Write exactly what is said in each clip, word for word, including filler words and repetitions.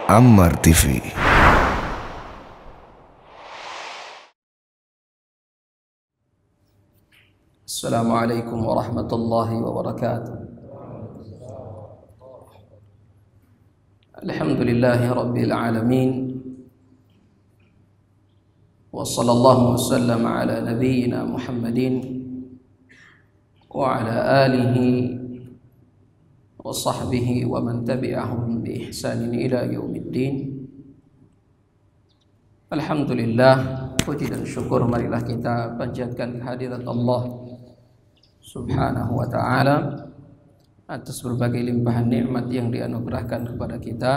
Ammar T V. Assalamualaikum warahmatullahi wabarakatuh. Alhamdulillahi rabbil alamin. Wa sallallahu wasallam ala nabiyyina Muhammadin wa ala alihi wa sahbihi wa man tabi'ahum bi ihsanin ila yaumiddin. Alhamdulillah, puji dan syukur marilah kita panjatkan kehadirat Allah Subhanahu wa ta'ala atas berbagai limpahan nikmat yang dianugerahkan kepada kita.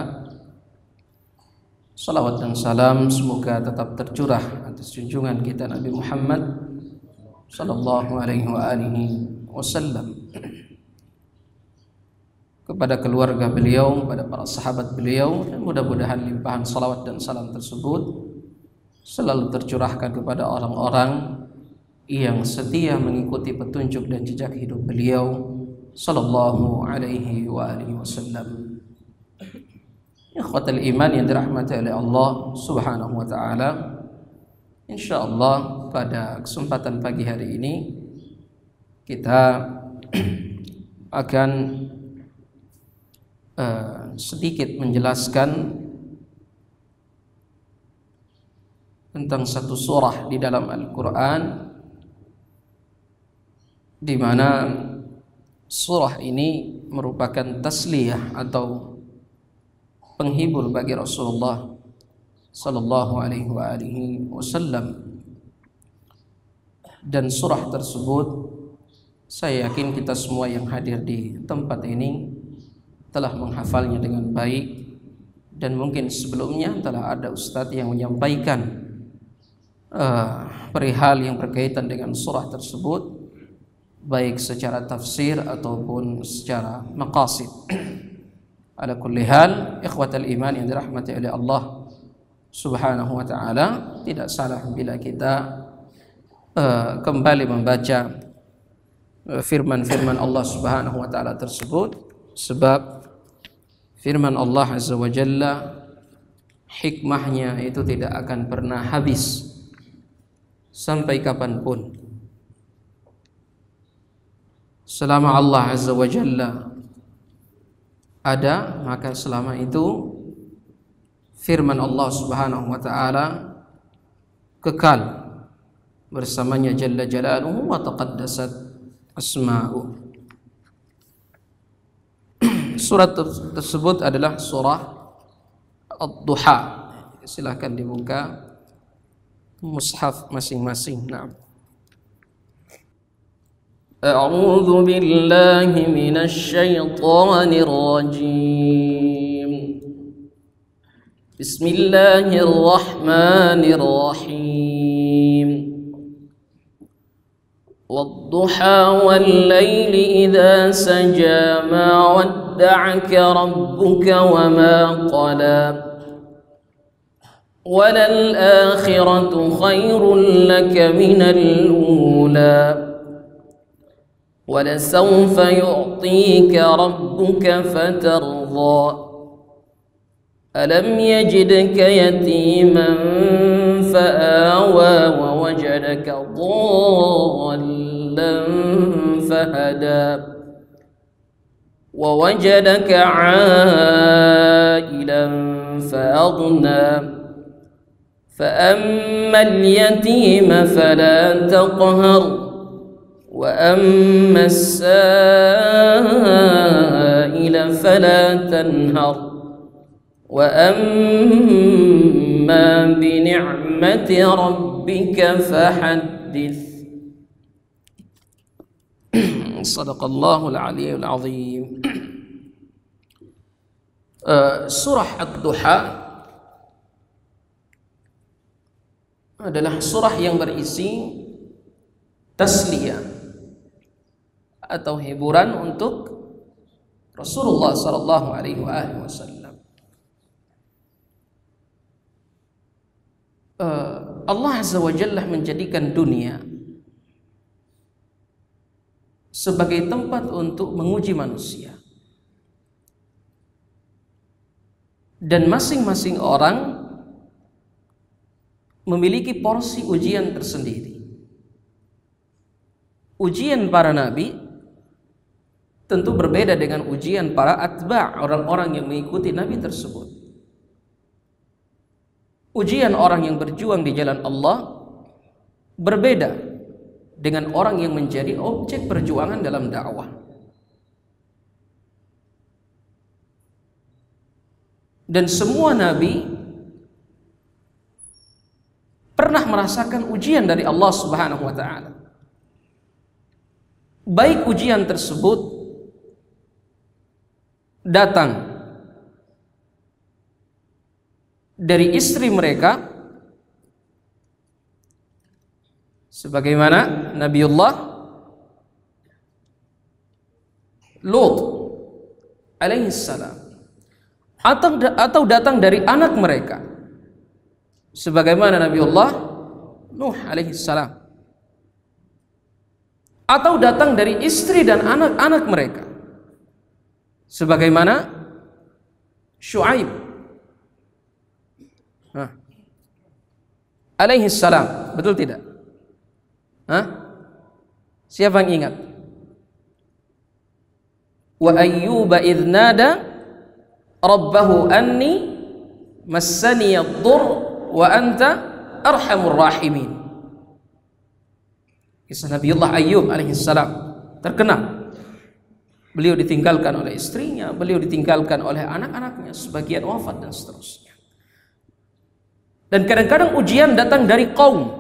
Salawat dan salam semoga tetap tercurah atas junjungan kita Nabi Muhammad sallallahu alaihi wa alihi wasallam, kepada keluarga beliau, kepada para sahabat beliau, dan mudah-mudahan limpahan salawat dan salam tersebut selalu tercurahkan kepada orang-orang yang setia mengikuti petunjuk dan jejak hidup beliau sallallahu alaihi wa alihi wasallam. Ikhwatal iman yang dirahmati oleh Allah Subhanahu wa taala, insyaallah pada kesempatan pagi hari ini kita akan uh, sedikit menjelaskan tentang satu surah di dalam Al-Quran, di mana surah ini merupakan tasliyah atau penghibur bagi Rasulullah sallallahu alaihi wa alihi wasallam. Dan surah tersebut, saya yakin kita semua yang hadir di tempat ini telah menghafalnya dengan baik, dan mungkin sebelumnya telah ada ustadz yang menyampaikan uh, perihal yang berkaitan dengan surah tersebut, baik secara tafsir ataupun secara maqasid. Ala kulli hal, ikhwatal iman yang dirahmati oleh Allah Subhanahu wa ta'ala, tidak salah bila kita uh, kembali membaca firman-firman uh, Allah Subhanahu wa ta'ala tersebut, sebab firman Allah Azza wa Jalla, hikmahnya itu tidak akan pernah habis sampai kapanpun. Selama Allah Azza wa Jalla ada, maka selama itu firman Allah Subhanahu wa ta'ala kekal bersamanya Jalla Jalaluhu wa taqaddasat asma'u. Surat tersebut adalah surah Ad-Duha. Silakan dibuka mushaf masing-masing. Naam. أعوذ بالله من الشيطان الرجيم. بسم الله الرحمن الرحيم. والضحى والليل إذا سجى ما ودعك ربك وما قلى وللآخرة خير لك من الأولى ولسوف يعطيك ربك فترضى ألم يجدك يتيما فآوى ووجدك ضالا فهدى ووجدك عائلا فأغنى فأما اليتيم فلا تقهر وأما السائل فلا تنهر وأما بنعمة ربك فحدث. صدق الله العلي العظيم. Surah Ad-Duha adalah surah yang berisi tasliyah atau hiburan untuk Rasulullah sallallahu alaihi wasallam. Allah Azza wa Jalla menjadikan dunia sebagai tempat untuk menguji manusia. Dan masing-masing orang memiliki porsi ujian tersendiri. Ujian para nabi tentu berbeda dengan ujian para atba', orang-orang yang mengikuti nabi tersebut. Ujian orang yang berjuang di jalan Allah berbeda dengan orang yang menjadi objek perjuangan dalam dakwah. Dan semua nabi pernah merasakan ujian dari Allah Subhanahu wa taala. Baik ujian tersebut datang dari istri mereka, sebagaimana Nabiullah Lut alaihi salam, atau atau datang dari anak mereka, sebagaimana Nabiullah Nuh alaihi salam, atau datang dari istri dan anak-anak mereka, sebagaimana Syuaib nah, alaihi salam. Betul tidak? Hah? Siapa yang ingat? Wa ayyuba idh nada rabbahu anni massani ad-dur wa anta arhamur rahimin. Kisah Nabiullah Ayyub alaihi salam terkenal. Beliau ditinggalkan oleh istrinya, beliau ditinggalkan oleh anak-anaknya, sebagian wafat dan seterusnya. Dan kadang-kadang ujian datang dari kaum,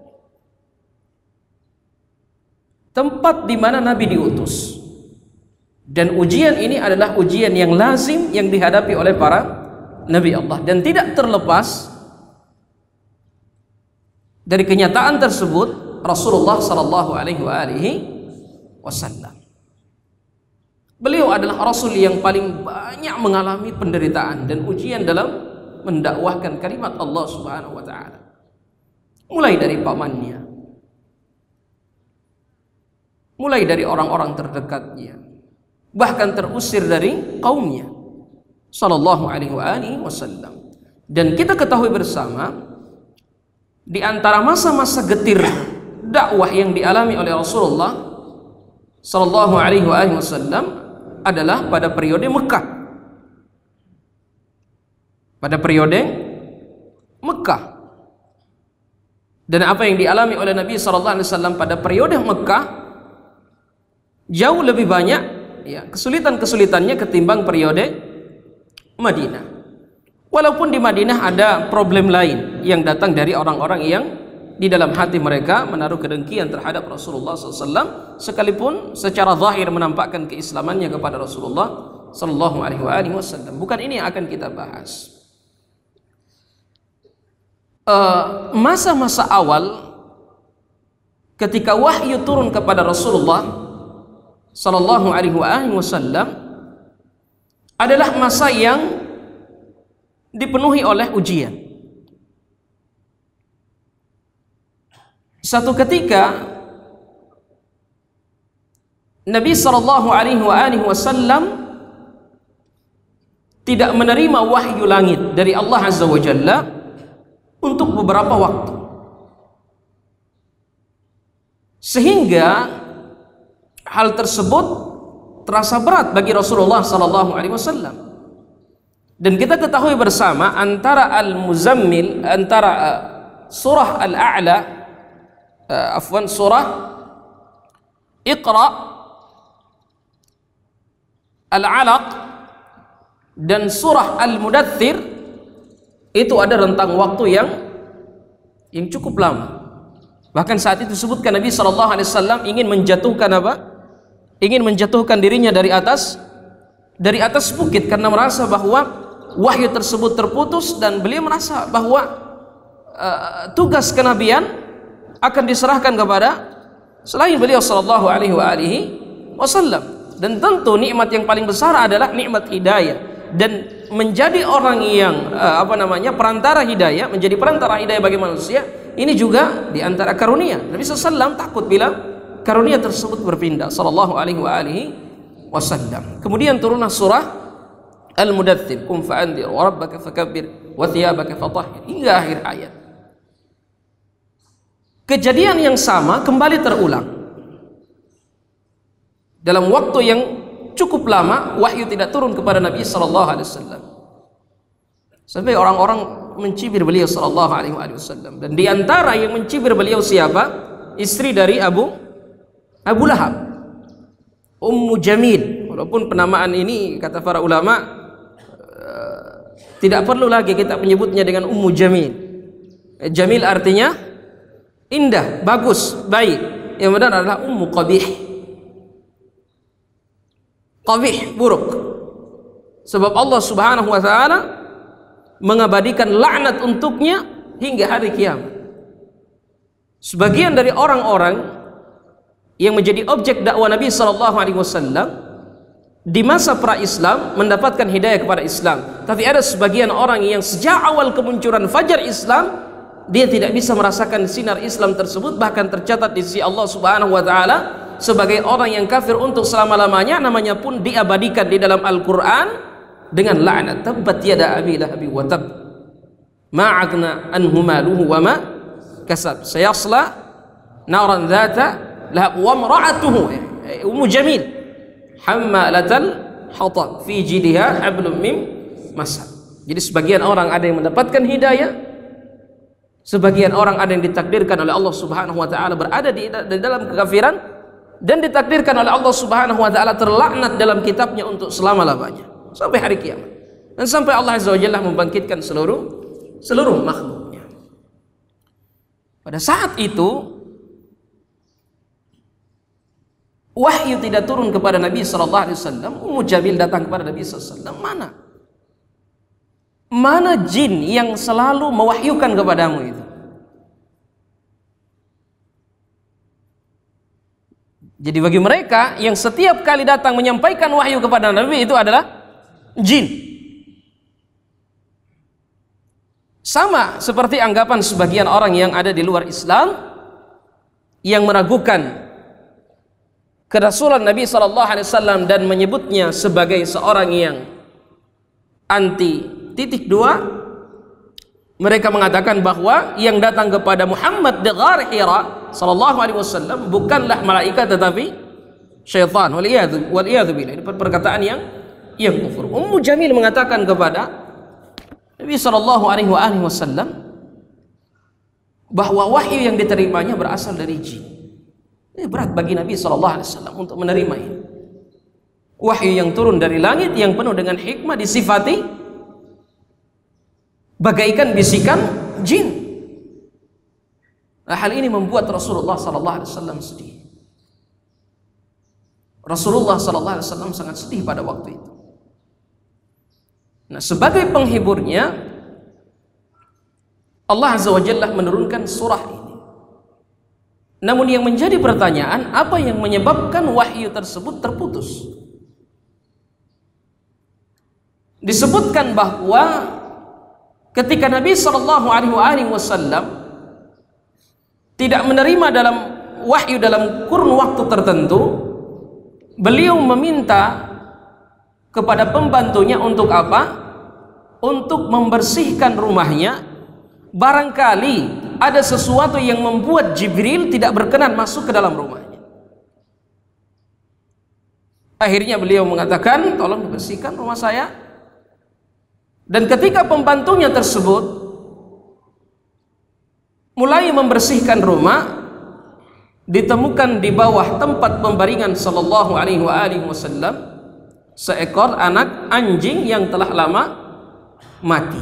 tempat di mana Nabi diutus. Dan ujian ini adalah ujian yang lazim yang dihadapi oleh para Nabi Allah, dan tidak terlepas dari kenyataan tersebut Rasulullah Sallallahu Alaihi Wasallam. Beliau adalah Rasul yang paling banyak mengalami penderitaan dan ujian dalam mendakwahkan kalimat Allah Subhanahu Wa Taala. Mulai dari pamannya, mulai dari orang-orang terdekatnya, bahkan terusir dari kaumnya. Sallallahu Alaihi Wasallam. Dan kita ketahui bersama, di antara masa-masa getir dakwah yang dialami oleh Rasulullah Sallallahu Alaihi Wasallam adalah pada periode Mekah. Pada periode Mekah. Dan apa yang dialami oleh Nabi Sallallahu Alaihi Wasallam pada periode Mekah jauh lebih banyak ya kesulitan-kesulitannya ketimbang periode Madinah. Walaupun di Madinah ada problem lain yang datang dari orang-orang yang di dalam hati mereka menaruh kedengkian terhadap Rasulullah shallallahu alaihi wasallam, sekalipun secara zahir menampakkan keislamannya kepada Rasulullah Sallallahu Alaihi Wasallam. Bukan ini yang akan kita bahas. Masa-masa uh, awal ketika wahyu turun kepada Rasulullah Sallallahu Alaihi Wasallam adalah masa yang dipenuhi oleh ujian. Satu ketika Nabi Sallallahu Alaihi Wasallam tidak menerima wahyu langit dari Allah Azza wa Jalla untuk beberapa waktu, sehingga hal tersebut terasa berat bagi Rasulullah Sallallahu Alaihi Wasallam. Dan kita ketahui bersama antara Al-Muzammil, antara uh, surah Al-A'la, uh, afwan surah Iqra, Al-Alaq, dan surah Al-Mudaththir, itu ada rentang waktu yang yang cukup lama. Bahkan saat itu disebutkan Nabi Sallallahu Alaihi Wasallam ingin menjatuhkan apa? Ingin menjatuhkan dirinya dari atas dari atas bukit karena merasa bahwa wahyu tersebut terputus, dan beliau merasa bahwa uh, tugas kenabian akan diserahkan kepada selain beliau Sallallahu Alaihi Wasallam. Dan tentu nikmat yang paling besar adalah nikmat hidayah, dan menjadi orang yang uh, apa namanya perantara hidayah, menjadi perantara hidayah bagi manusia, ini juga di antara karunia. Nabi Sallallahu Alaihi Wasallam takut bila karunia tersebut berpindah. Sallallahu Alaihi Wasallam. Kemudian turunlah surah Al-Mudaththir, qum fa'anzir wa rabbaka fakabbir wa thiyabaka fatahhir, hingga akhir ayat. Kejadian yang sama kembali terulang. Dalam waktu yang cukup lama wahyu tidak turun kepada Nabi sallallahu alaihi wasallam. Sampai orang-orang mencibir beliau sallallahu alaihi wasallam, dan di antara yang mencibir beliau siapa? Istri dari Abu Abu Lahab, Ummu Jamil. Walaupun penamaan ini kata para ulama uh, tidak perlu lagi kita menyebutnya dengan Ummu Jamil. Jamil artinya indah, bagus, baik. Yang benar adalah Ummu Qabih. Qabih, buruk. Sebab Allah Subhanahu wa taala mengabadikan laknat untuknya hingga hari kiamat. Sebagian dari orang-orang yang menjadi objek dakwah Nabi sallallahu alaihi wasallam di masa pra-Islam mendapatkan hidayah kepada Islam, tapi ada sebagian orang yang sejak awal kemunculan fajar Islam dia tidak bisa merasakan sinar Islam tersebut, bahkan tercatat di sisi Allah Subhanahu wa taala sebagai orang yang kafir untuk selama-lamanya. Namanya pun diabadikan di dalam Al-Qur'an dengan laknat. Tabbat yada abi lahabi wa tab ma aghna anhu maluhu wa ma kasab sayasla naran dzata lahab wa imra'atuhu Ummu Jamil hammalatal hatab fi jidha hablum mim masad. Jadi sebagian orang ada yang mendapatkan hidayah, sebagian orang ada yang ditakdirkan oleh Allah Subhanahu wa taala berada di, di dalam kekafiran, dan ditakdirkan oleh Allah Subhanahu wa taala terlaknat dalam kitabnya untuk selama-lamanya sampai hari kiamat, dan sampai Allah Azza wa Jalla membangkitkan seluruh seluruh makhluknya. Pada saat itu wahyu tidak turun kepada Nabi sallallahu alaihi wasallam. Ummu Jamil datang kepada Nabi sallallahu alaihi wasallam, mana mana jin yang selalu mewahyukan kepadamu itu? Jadi bagi mereka yang setiap kali datang menyampaikan wahyu kepada Nabi itu adalah jin. Sama seperti anggapan sebagian orang yang ada di luar Islam yang meragukan kerasulan Nabi sallallahu alaihi wasallam dan menyebutnya sebagai seorang yang anti titik dua. Mereka mengatakan bahwa yang datang kepada Muhammad di Ghar Hira sallallahu alaihi wasallam bukanlah malaikat tetapi syaitan. Waliyadzu waliyadzu billah. Ini perkataan yang yang kufur. Ummu Jamil mengatakan kepada Nabi sallallahu alaihi wasallam bahwa wahyu yang diterimanya berasal dari jin. Ini berat bagi Nabi sallallahu alaihi wasallam untuk menerima ini. Wahyu yang turun dari langit yang penuh dengan hikmah disifati bagaikan bisikan jin. Nah, hal ini membuat Rasulullah sallallahu alaihi wasallam sedih. Rasulullah sallallahu alaihi wasallam sangat sedih pada waktu itu. Nah, sebagai penghiburnya Allah Azza wa Jalla menurunkan surah ini. Namun yang menjadi pertanyaan, apa yang menyebabkan wahyu tersebut terputus? Disebutkan bahwa ketika Nabi sallallahu alaihi wasallam tidak menerima dalam wahyu dalam kurun waktu tertentu, beliau meminta kepada pembantunya untuk apa? Untuk membersihkan rumahnya. Barangkali ada sesuatu yang membuat Jibril tidak berkenan masuk ke dalam rumahnya. Akhirnya beliau mengatakan, tolong dibersihkan rumah saya. Dan ketika pembantunya tersebut mulai membersihkan rumah, ditemukan di bawah tempat pembaringan sallallahu alaihi wasallam seekor anak anjing yang telah lama mati.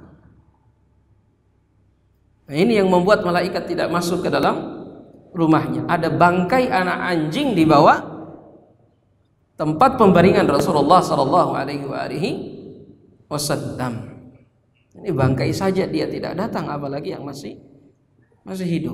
Nah, ini yang membuat malaikat tidak masuk ke dalam rumahnya. Ada bangkai anak anjing di bawah tempat pembaringan Rasulullah sallallahu alaihi wasallam. Ini bangkai saja dia tidak datang, apalagi yang masih masih hidup.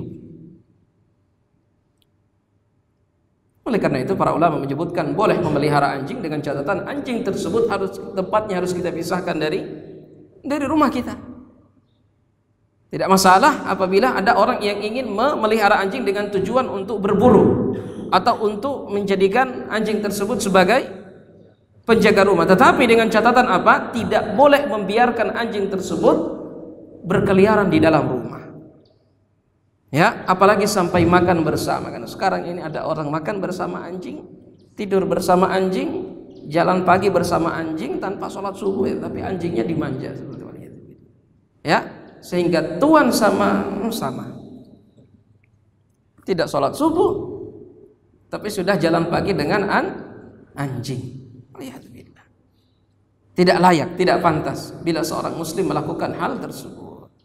Oleh karena itu para ulama menyebutkan boleh memelihara anjing dengan catatan anjing tersebut harus tempatnya harus kita pisahkan dari dari rumah kita. Tidak masalah apabila ada orang yang ingin memelihara anjing dengan tujuan untuk berburu atau untuk menjadikan anjing tersebut sebagai penjaga rumah. Tetapi dengan catatan apa? Tidak boleh membiarkan anjing tersebut berkeliaran di dalam rumah. Ya, apalagi sampai makan bersama. Karena sekarang ini ada orang makan bersama anjing, tidur bersama anjing, jalan pagi bersama anjing tanpa sholat subuh, ya, tapi anjingnya dimanja seperti itu. Ya, sehingga tuan sama sama tidak sholat subuh, tapi sudah jalan pagi dengan an anjing. Lihat, tidak layak, tidak pantas bila seorang muslim melakukan hal tersebut.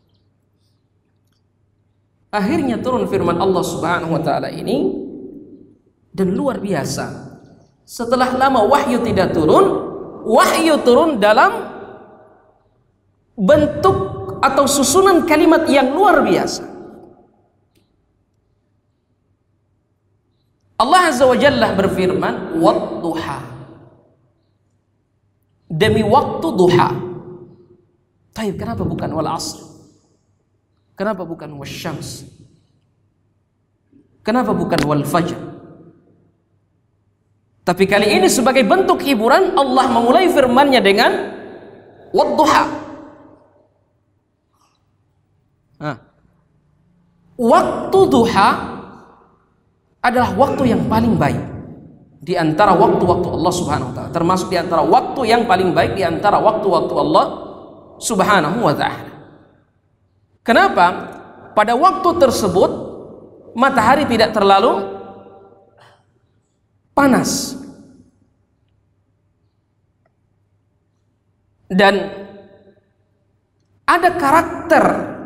Akhirnya turun firman Allah Subhanahu wa taala ini, dan luar biasa. Setelah lama wahyu tidak turun, wahyu turun dalam bentuk atau susunan kalimat yang luar biasa. Allah Azza wa Jalla berfirman, "Wadduha." Demi waktu duha. Tapi kenapa bukan wal asr? Kenapa bukan wasyams? Kenapa bukan wal fajr? Tapi kali ini sebagai bentuk hiburan Allah memulai firman-Nya dengan wadduha. Nah, waktu duha adalah waktu yang paling baik di antara waktu-waktu Allah Subhanahu wa taala, termasuk di antara waktu yang paling baik di antara waktu-waktu Allah Subhanahu wa taala. Kenapa? Pada waktu tersebut matahari tidak terlalu panas dan ada karakter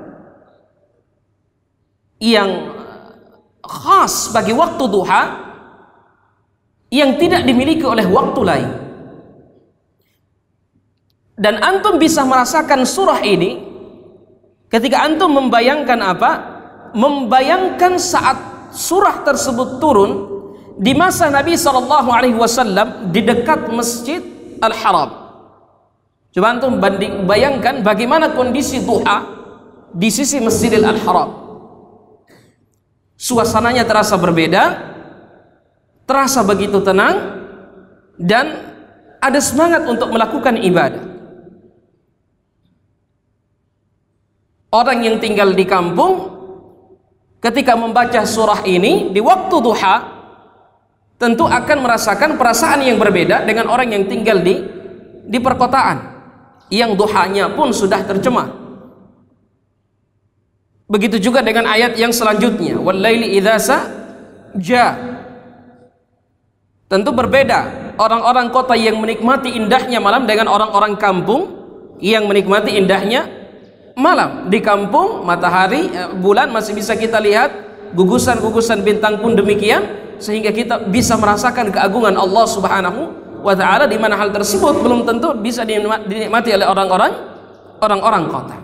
yang khas bagi waktu duha yang tidak dimiliki oleh waktu lain. Dan antum bisa merasakan surah ini ketika antum membayangkan apa? Membayangkan saat surah tersebut turun di masa Nabi sallallahu alaihi wasallam di dekat Masjid Al-Haram. Coba antum banding bayangkan bagaimana kondisi duha di sisi Masjidil Al-Haram. Suasananya terasa berbeda, terasa begitu tenang, dan ada semangat untuk melakukan ibadah. Orang yang tinggal di kampung ketika membaca surah ini di waktu duha tentu akan merasakan perasaan yang berbeda dengan orang yang tinggal di di perkotaan yang duhanya pun sudah tercemar. Begitu juga dengan ayat yang selanjutnya, wal-laili idza saja. Tentu berbeda orang-orang kota yang menikmati indahnya malam dengan orang-orang kampung yang menikmati indahnya malam. Di kampung matahari, bulan masih bisa kita lihat, gugusan-gugusan bintang pun demikian, sehingga kita bisa merasakan keagungan Allah Subhanahu wa taala, di mana hal tersebut belum tentu bisa dinikmati oleh orang-orang orang-orang kota.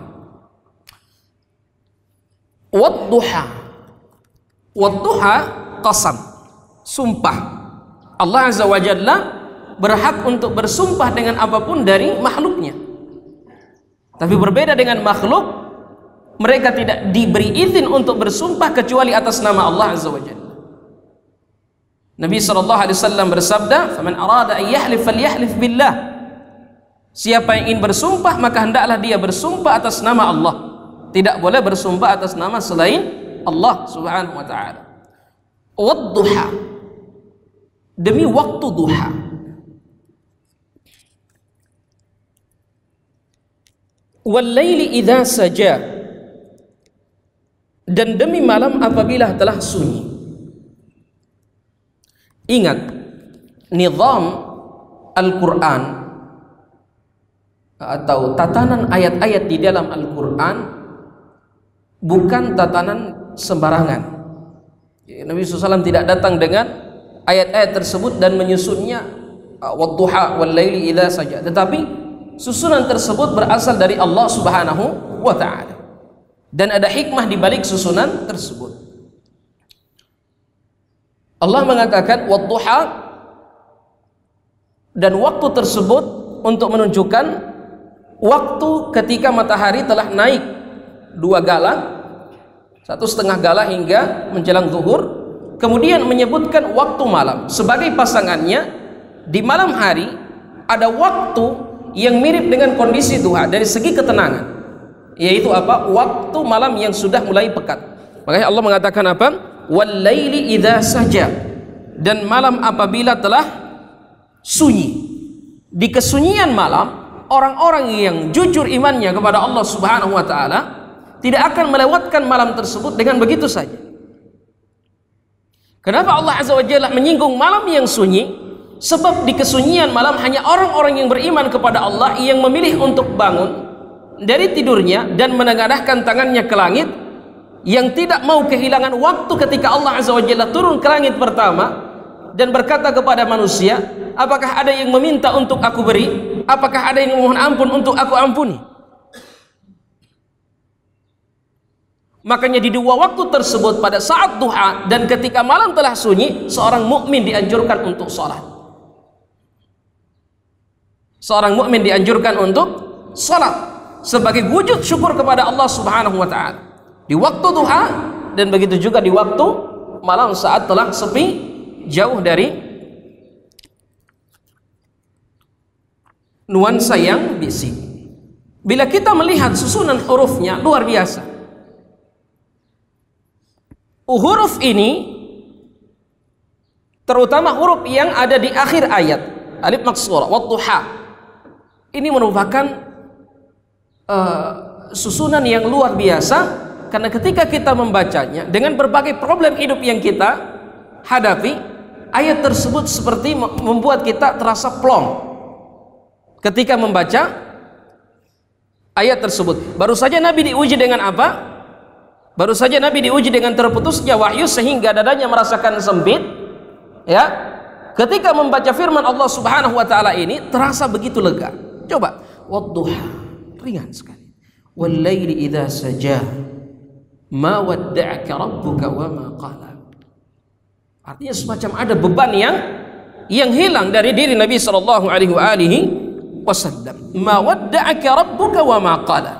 Wadduha. Wadduha qasam, sumpah. Allah Azza wa Jalla berhak untuk bersumpah dengan apapun dari makhluknya. Tapi berbeda dengan makhluk, mereka tidak diberi izin untuk bersumpah kecuali atas nama Allah Azza wa Jalla. Nabi sallallahu alaihi wasallam bersabda, "Faman arada an yahlif falyahlif billah." Siapa yang ingin bersumpah maka hendaklah dia bersumpah atas nama Allah. Tidak boleh bersumpah atas nama selain Allah Subhanahu wa taala. Wadduha, demi waktu duha. Wal-laili idza saja, dan demi malam apabila telah sunyi. Ingat, nizam Al-Quran atau tatanan ayat-ayat di dalam Al-Quran bukan tatanan sembarangan. Nabi sallallahu alaihi wasallam tidak datang dengan ayat-ayat tersebut dan menyusunnya wadduha wal-laili idza saja, tetapi susunan tersebut berasal dari Allah Subhanahu wa taala, dan ada hikmah di balik susunan tersebut. Allah mengatakan wadduha, dan waktu tersebut untuk menunjukkan waktu ketika matahari telah naik dua gala, satu setengah gala hingga menjelang zuhur. Kemudian menyebutkan waktu malam sebagai pasangannya. Di malam hari ada waktu yang mirip dengan kondisi duha dari segi ketenangan, yaitu apa? Waktu malam yang sudah mulai pekat. Makanya Allah mengatakan apa? Wal laili idza saja, dan malam apabila telah sunyi. Di kesunyian malam, orang-orang yang jujur imannya kepada Allah Subhanahu wa taala tidak akan melewatkan malam tersebut dengan begitu saja. Kenapa Allah Azza wa Jalla menyinggung malam yang sunyi? Sebab di kesunyian malam hanya orang-orang yang beriman kepada Allah yang memilih untuk bangun dari tidurnya dan menengadahkan tangannya ke langit, yang tidak mau kehilangan waktu ketika Allah Azza wa Jalla turun ke langit pertama dan berkata kepada manusia, apakah ada yang meminta untuk aku beri? Apakah ada yang memohon ampun untuk aku ampuni? Makanya di dua waktu tersebut, pada saat duha dan ketika malam telah sunyi, seorang mukmin dianjurkan untuk sholat. Seorang mukmin dianjurkan untuk sholat sebagai wujud syukur kepada Allah Subhanahu wa taala di waktu duha, dan begitu juga di waktu malam saat telah sepi, jauh dari nuansa yang bisik. Bila kita melihat susunan hurufnya luar biasa. Huruf ini, terutama huruf yang ada di akhir ayat, alif maksura, wadduha, ini merupakan uh, susunan yang luar biasa, karena ketika kita membacanya dengan berbagai problem hidup yang kita hadapi, ayat tersebut seperti membuat kita terasa plong ketika membaca ayat tersebut. Baru saja Nabi diuji dengan apa? Baru saja Nabi diuji dengan terputusnya wahyu sehingga dadanya merasakan sempit, ya. Ketika membaca firman Allah Subhanahu wa taala ini terasa begitu lega. Coba, wadduha, ringan sekali. Wal laili idza saja, ma wadda'aka rabbuka wa ma qala. Artinya semacam ada beban yang yang hilang dari diri Nabi sallallahu alaihi wasallam. Ma wadda'aka rabbuka wa ma qala.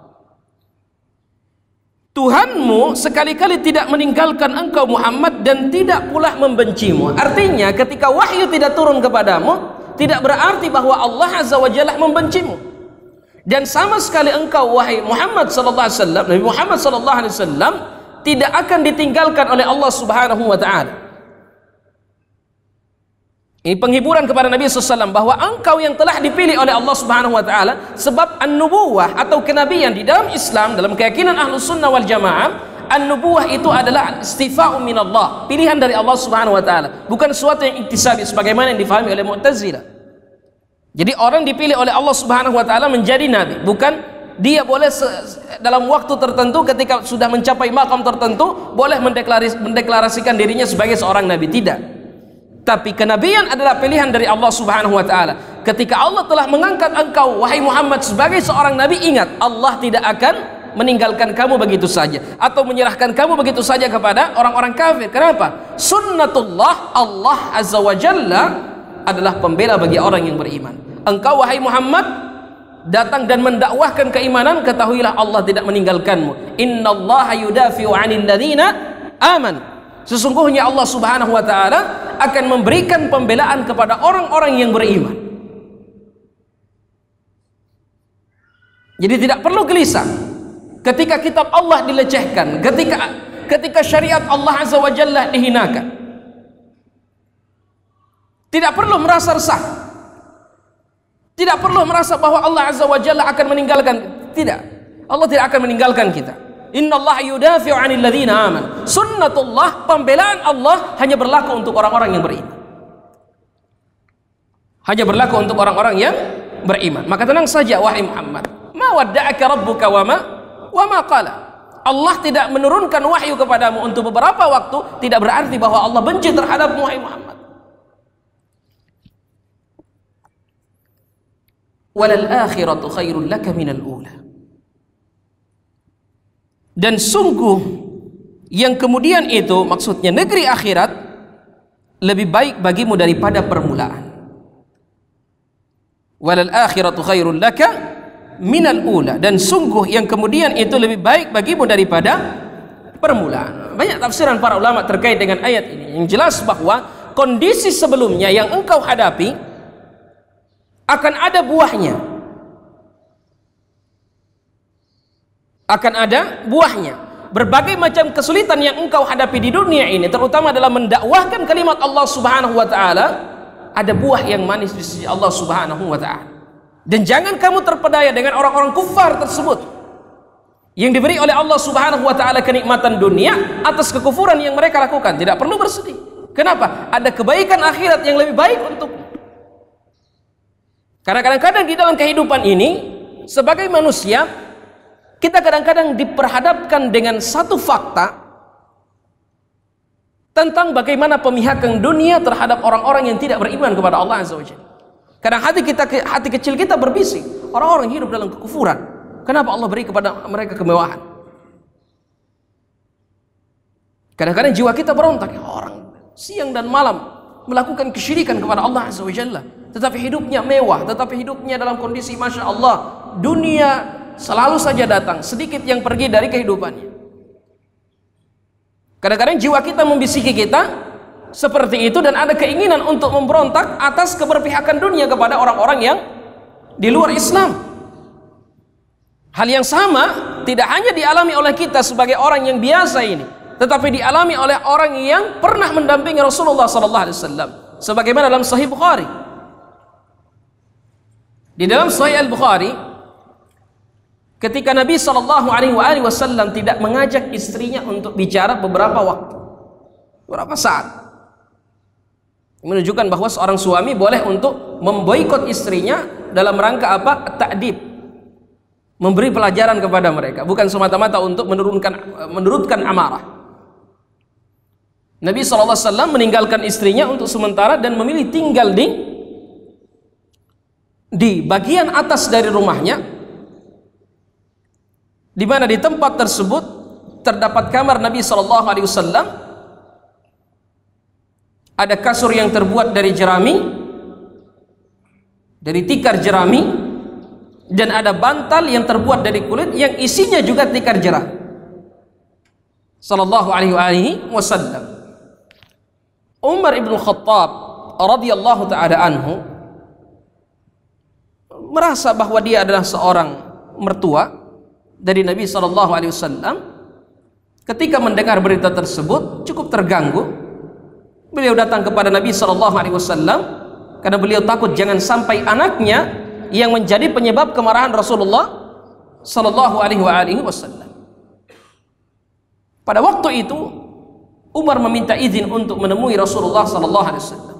Tuhanmu sekali-kali tidak meninggalkan engkau Muhammad dan tidak pula membencimu. Artinya ketika wahyu tidak turun kepadamu, tidak berarti bahwa Allah Azza wa Jalla membencimu. Dan sama sekali engkau wahai Muhammad sallallahu alaihi wasallam, Nabi Muhammad sallallahu alaihi wasallam tidak akan ditinggalkan oleh Allah Subhanahu wa taala. Ini penghiburan kepada Nabi sallallahu alaihi wasallam bahwa engkau yang telah dipilih oleh Allah Subhanahu wa taala, sebab an-nubuwah atau kenabian di dalam Islam, dalam keyakinan Ahlus Sunnah wal Jamaah, an-nubuwah itu adalah istifa'u minallah, pilihan dari Allah Subhanahu wa taala, bukan sesuatu yang iktisabi sebagaimana yang difahami oleh Mu'tazilah. Jadi orang dipilih oleh Allah Subhanahu wa taala menjadi nabi, bukan dia boleh dalam waktu tertentu ketika sudah mencapai makam tertentu boleh mendeklaris, mendeklarasikan dirinya sebagai seorang nabi, tidak. Tapi kenabian adalah pilihan dari Allah Subhanahu wa taala. Ketika Allah telah mengangkat engkau wahai Muhammad sebagai seorang nabi, ingat Allah tidak akan meninggalkan kamu begitu saja atau menyerahkan kamu begitu saja kepada orang-orang kafir. Kenapa? Sunnatullah, Allah Azza wa Jalla adalah pembela bagi orang yang beriman. Engkau wahai Muhammad datang dan mendakwahkan keimanan, ketahuilah Allah tidak meninggalkanmu. Innallaha yudafi'u 'anil ladzina amanu. Sesungguhnya Allah Subhanahu wa taala akan memberikan pembelaan kepada orang-orang yang beriman. Jadi tidak perlu gelisah ketika kitab Allah dilecehkan, ketika ketika syariat Allah Azza wa Jalla dihinakan. Tidak perlu merasa resah. Tidak perlu merasa bahwa Allah Azza wa Jalla akan meninggalkan. Tidak. Allah tidak akan meninggalkan kita. Innallaha yudafi'u 'anil ladzina amanu. Sunnatullah, pembelaan Allah hanya berlaku untuk orang-orang yang beriman. Hanya berlaku untuk orang-orang yang beriman. Maka tenang saja wahai Muhammad. Ma wadda'aka rabbuka wa ma wa ma qala. Allah tidak menurunkan wahyu kepadamu untuk beberapa waktu tidak berarti bahwa Allah benci terhadapmu wahai Muhammad. Walal akhiratu khairul laka minal ula. Dan sungguh yang kemudian itu, maksudnya negeri akhirat, lebih baik bagimu daripada permulaan. Walal akhiratu khairul laka minal ula. Dan sungguh yang kemudian itu lebih baik bagimu daripada permulaan. Banyak tafsiran para ulama terkait dengan ayat ini. Yang jelas bahwa kondisi sebelumnya yang engkau hadapi akan ada buahnya. Akan ada buahnya. Berbagai macam kesulitan yang engkau hadapi di dunia ini, terutama dalam mendakwahkan kalimat Allah Subhanahu wa taala, ada buah yang manis di sisi Allah Subhanahu wa taala. Dan jangan kamu terpedaya dengan orang-orang kufar tersebut yang diberi oleh Allah Subhanahu wa taala kenikmatan dunia atas kekufuran yang mereka lakukan. Tidak perlu bersedih. Kenapa? Ada kebaikan akhirat yang lebih baik untuk. Karena kadang-kadang di dalam kehidupan ini sebagai manusia kita kadang-kadang diperhadapkan dengan satu fakta tentang bagaimana pemihakan dunia terhadap orang-orang yang tidak beriman kepada Allah Azza wa Jalla. Kadang hati kita, hati kecil kita berbisik, orang-orang hidup dalam kekufuran. Kenapa Allah beri kepada mereka kemewahan? Kadang-kadang jiwa kita berontak, ya, orang siang dan malam melakukan kesyirikan kepada Allah Azza wa Jalla, tetapi hidupnya mewah, tetapi hidupnya dalam kondisi Masya Allah, dunia selalu saja datang, sedikit yang pergi dari kehidupannya. Kadang-kadang jiwa kita membisiki kita seperti itu, dan ada keinginan untuk memberontak atas keberpihakan dunia kepada orang-orang yang di luar Islam. Hal yang sama tidak hanya dialami oleh kita sebagai orang yang biasa ini, tetapi dialami oleh orang yang pernah mendampingi Rasulullah sallallahu alaihi wasallam, sebagaimana dalam Sahih Bukhari. Di dalam Sahih Al-Bukhari, ketika Nabi sallallahu alaihi wasallam tidak mengajak istrinya untuk bicara beberapa waktu, beberapa saat, menunjukkan bahwa seorang suami boleh untuk memboikot istrinya dalam rangka apa? Ta'dib, memberi pelajaran kepada mereka, bukan semata-mata untuk menurunkan menurunkan amarah. Nabi sallallahu alaihi wasallam meninggalkan istrinya untuk sementara dan memilih tinggal di di bagian atas dari rumahnya, di mana di tempat tersebut terdapat kamar Nabi sallallahu alaihi wasallam. Ada kasur yang terbuat dari jerami, dari tikar jerami, dan ada bantal yang terbuat dari kulit yang isinya juga tikar jerami. Sallallahu alaihi wasallam. Umar ibn Khattab radhiyallahu taala anhu merasa bahwa dia adalah seorang mertua dari Nabi sallallahu alaihi wasallam. Ketika mendengar berita tersebut cukup terganggu. Beliau datang kepada Nabi sallallahu alaihi wasallam karena beliau takut jangan sampai anaknya yang menjadi penyebab kemarahan Rasulullah sallallahu alaihi wasallam. Pada waktu itu Umar meminta izin untuk menemui Rasulullah sallallahu alaihi wasallam.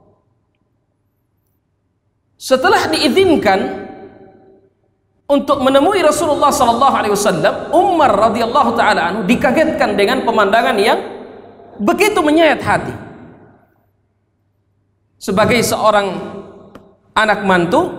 Setelah diizinkan untuk menemui Rasulullah sallallahu alaihi wasallam, Umar radhiyallahu taala anhu dikagetkan dengan pemandangan yang begitu menyayat hati. Sebagai seorang anak mantu,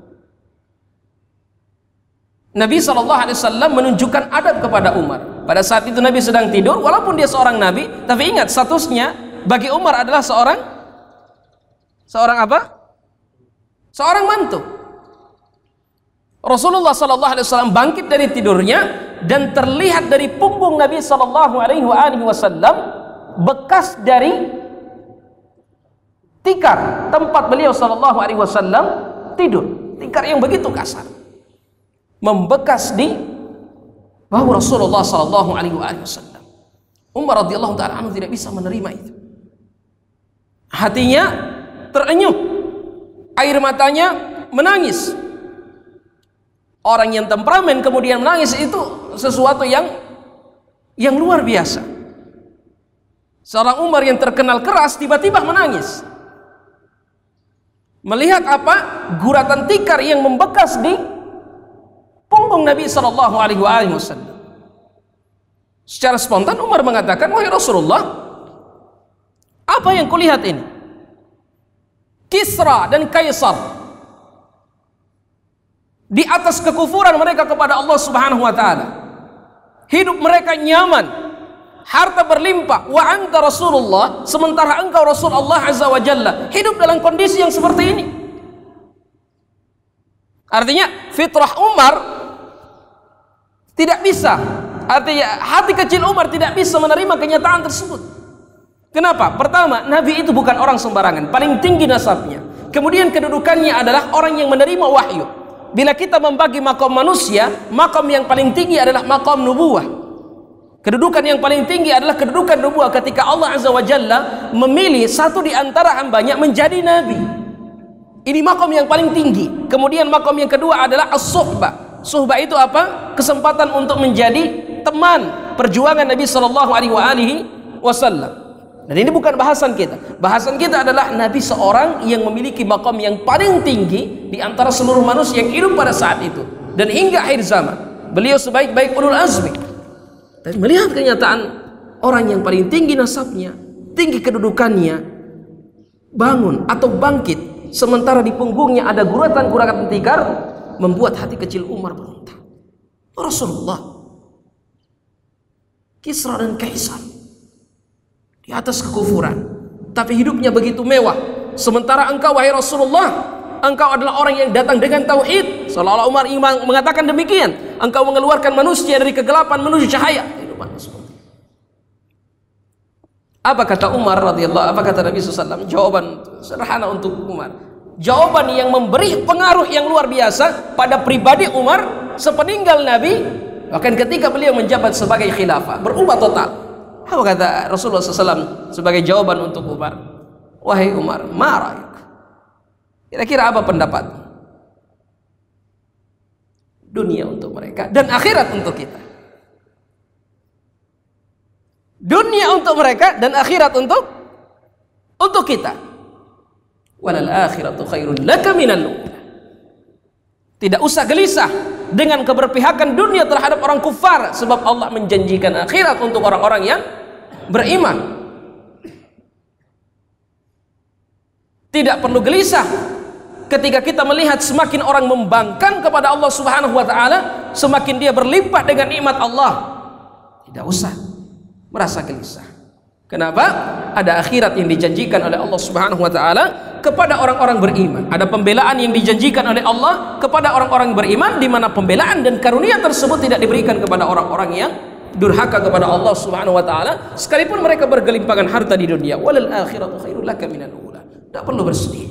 Nabi sallallahu alaihi wasallam menunjukkan adab kepada Umar. Pada saat itu Nabi sedang tidur, walaupun dia seorang nabi, tapi ingat statusnya bagi Umar adalah seorang seorang apa? Seorang mantu. Rasulullah sallallahu alaihi wasallam bangkit dari tidurnya dan terlihat dari punggung Nabi sallallahu alaihi wasallam bekas dari tikar tempat beliau sallallahu alaihi wasallam tidur. Tikar yang begitu kasar membekas di bahu Rasulullah sallallahu alaihi wasallam. Umar radhiyallahu taala anhu tidak bisa menerima itu. Hatinya terenyuh, air matanya menangis. Orang yang temperamen kemudian menangis itu sesuatu yang yang luar biasa. Seorang Umar yang terkenal keras tiba-tiba menangis. Melihat apa? Guratan tikar yang membekas di punggung Nabi sallallahu alaihi wasallam. Secara spontan Umar mengatakan, "Wahai Rasulullah, apa yang kulihat ini? Kisra dan Kaisar di atas kekufuran mereka kepada Allah Subhanahu wa taala. Hidup mereka nyaman, harta berlimpah, wa anta Rasulullah, sementara engkau Rasul Allah Azza wa Jalla hidup dalam kondisi yang seperti ini." Artinya fitrah Umar tidak bisa, artinya hati kecil Umar tidak bisa menerima kenyataan tersebut. Kenapa? Pertama, Nabi itu bukan orang sembarangan, paling tinggi nasabnya. Kemudian kedudukannya adalah orang yang menerima wahyu. Bila kita membagi makom manusia, makom yang paling tinggi adalah makom nubuwah. Kedudukan yang paling tinggi adalah kedudukan nubuwah ketika Allah Azza wa Jalla memilih satu di antara hambanya menjadi nabi. Ini makom yang paling tinggi. Kemudian makom yang kedua adalah as-suhbah. Suhbah itu apa? Kesempatan untuk menjadi teman perjuangan Nabi Shallallahu Alaihi Wasallam. Dan ini bukan bahasan kita. Bahasan kita adalah Nabi seorang yang memiliki makom yang paling tinggi di antara seluruh manusia yang hidup pada saat itu. Dan hingga akhir zaman, beliau sebaik-baik ulul azmi. Dan melihat kenyataan orang yang paling tinggi nasabnya, tinggi kedudukannya, bangun atau bangkit, sementara di punggungnya ada guratan-guratan tikar, membuat hati kecil Umar berontak. Rasulullah, Kisra dan Kaisar di atas kekufuran, tapi hidupnya begitu mewah. Sementara engkau, wahai Rasulullah, engkau adalah orang yang datang dengan tauhid. Seolah-olah Umar Imam mengatakan demikian. Engkau mengeluarkan manusia dari kegelapan menuju cahaya. Apa kata Umar radhiyallahu? Apa kata Nabi shallallahu alaihi wasallam? Jawaban sederhana untuk Umar. Jawaban yang memberi pengaruh yang luar biasa pada pribadi Umar sepeninggal Nabi, bahkan ketika beliau menjabat sebagai khilafah, berubah total. Apa kata Rasulullah shallallahu alaihi wasallam sebagai jawaban untuk Umar? Wahai Umar, marah. Kira-kira apa pendapat? Dunia untuk mereka dan akhirat untuk kita. Dunia untuk mereka dan akhirat untuk untuk kita. Walal akhiratu khairun laka minal ula. Tidak usah gelisah dengan keberpihakan dunia terhadap orang kufar, sebab Allah menjanjikan akhirat untuk orang-orang yang beriman. Tidak perlu gelisah ketika kita melihat semakin orang membangkang kepada Allah Subhanahu wa taala, semakin dia berlimpah dengan nikmat Allah. Tidak usah merasa gelisah. Kenapa? Ada akhirat yang dijanjikan oleh Allah Subhanahu wa taala kepada orang-orang beriman. Ada pembelaan yang dijanjikan oleh Allah kepada orang-orang beriman, di mana pembelaan dan karunia tersebut tidak diberikan kepada orang-orang yang durhaka kepada Allah Subhanahu wa taala, sekalipun mereka bergelimpangan harta di dunia. Walal akhiratu khairul laka minal ula. Tidak perlu bersedih.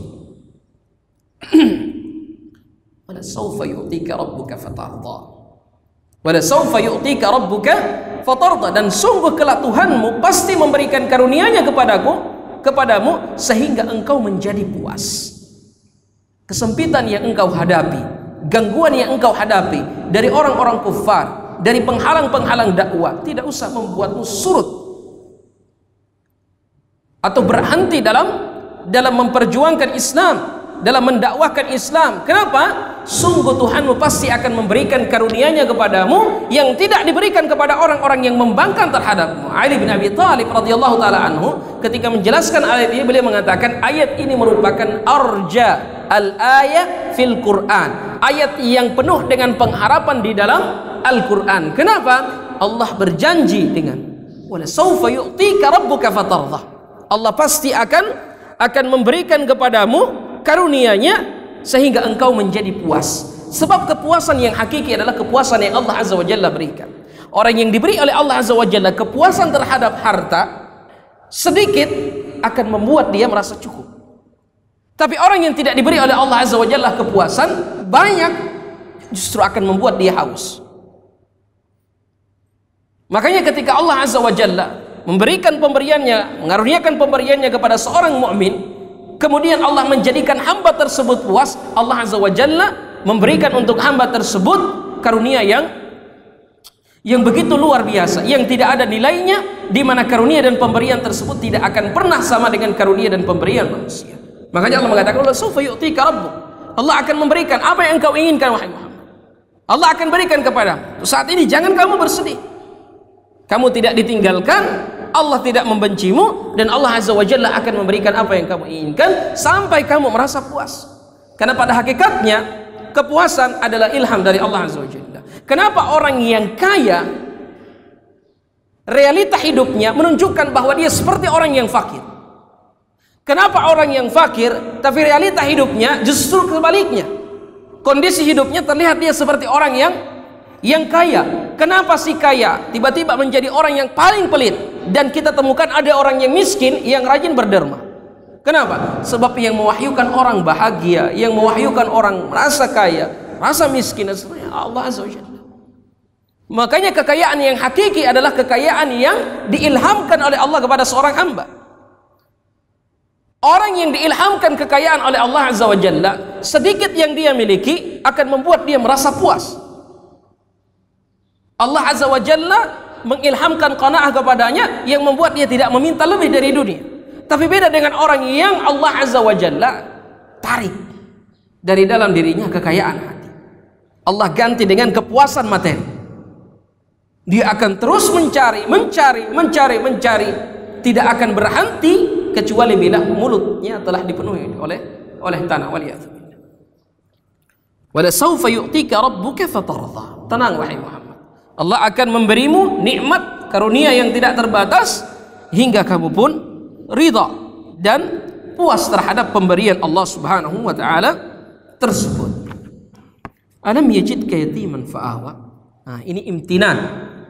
Wala sawfa yu'tika rabbuka fatarda. Wala sawfa yu'tika rabbuka fatarda. Dan sungguh kelak Tuhanmu pasti memberikan karunia-Nya kepadaku, kepadamu, sehingga engkau menjadi puas. Kesempitan yang engkau hadapi, gangguan yang engkau hadapi dari orang-orang kufar, dari penghalang-penghalang dakwah, tidak usah membuatmu surut atau berhenti dalam dalam memperjuangkan Islam, dalam mendakwahkan Islam. Kenapa? Sungguh Tuhanmu pasti akan memberikan karunia-Nya kepadamu yang tidak diberikan kepada orang-orang yang membangkang terhadapmu. Ali bin Abi Thalib radhiyallahu taala anhu ketika menjelaskan ayat ini, beliau mengatakan ayat ini merupakan arja al-ayat fil Quran, ayat yang penuh dengan pengharapan di dalam Al-Quran. Kenapa? Allah berjanji dengan wala sawfa yu'tika rabbuka fatardah. Allah pasti akan akan memberikan kepadamu karunia-Nya sehingga engkau menjadi puas. Sebab kepuasan yang hakiki adalah kepuasan yang Allah Azza wa Jalla berikan. Orang yang diberi oleh Allah Azza wa Jalla kepuasan terhadap harta sedikit akan membuat dia merasa cukup. Tapi orang yang tidak diberi oleh Allah Azza wa Jalla kepuasan banyak, justru akan membuat dia haus. Makanya ketika Allah Azza wa Jalla memberikan pemberiannya, mengaruniakan pemberiannya kepada seorang mukmin, kemudian Allah menjadikan hamba tersebut puas, Allah Azza wa Jalla memberikan untuk hamba tersebut karunia yang yang begitu luar biasa, yang tidak ada nilainya, di mana karunia dan pemberian tersebut tidak akan pernah sama dengan karunia dan pemberian manusia. Makanya Allah mengatakan, "La sawfa yu'tika rabbuk." Allah akan memberikan apa yang engkau inginkan, wahai Muhammad. Allah akan berikan kepadamu. Saat ini jangan kamu bersedih. Kamu tidak ditinggalkan, Allah tidak membencimu, dan Allah Azza wa Jalla akan memberikan apa yang kamu inginkan sampai kamu merasa puas. Karena pada hakikatnya kepuasan adalah ilham dari Allah Azza wa Jalla. Kenapa orang yang kaya realita hidupnya menunjukkan bahwa dia seperti orang yang fakir? Kenapa orang yang fakir tapi realita hidupnya justru kebaliknya? Kondisi hidupnya terlihat dia seperti orang yang yang kaya. Kenapa si kaya tiba-tiba menjadi orang yang paling pelit, dan kita temukan ada orang yang miskin yang rajin berderma? Kenapa? Sebab yang mewahyukan orang bahagia, yang mewahyukan orang merasa kaya, rasa miskin dan seterusnya Allah Azza wa Jalla. Makanya kekayaan yang hakiki adalah kekayaan yang diilhamkan oleh Allah kepada seorang hamba. Orang yang diilhamkan kekayaan oleh Allah Azza wa Jalla, sedikit yang dia miliki akan membuat dia merasa puas. Allah Azza wa Jalla mengilhamkan qanaah kepadanya yang membuat dia tidak meminta lebih dari dunia. Tapi beda dengan orang yang Allah Azza wa Jalla tarik dari dalam dirinya kekayaan hati. Allah ganti dengan kepuasan materi. Dia akan terus mencari, mencari, mencari, mencari, tidak akan berhenti kecuali bila mulutnya telah dipenuhi oleh oleh tanah. Waliyadzubillah. Wala sawfa yu'tika rabbuka fatarda. Tenang wahai Muhammad. Allah akan memberimu nikmat karunia yang tidak terbatas hingga kamu pun ridha dan puas terhadap pemberian Allah Subhanahu wa taala tersebut. Alam yajidka yatiman fa'awa. Nah, ini imtinan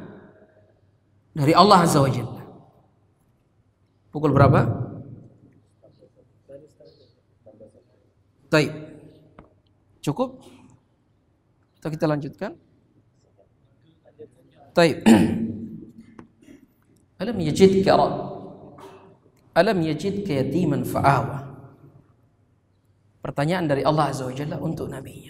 dari Allah Azza wa Jalla. Pukul berapa? Baik. Cukup? Atau kita lanjutkan? Baik. Alam yajidka Alam yajidka yatiman fa'awa. Pertanyaan dari Allah Azza wa Jalla untuk nabinya.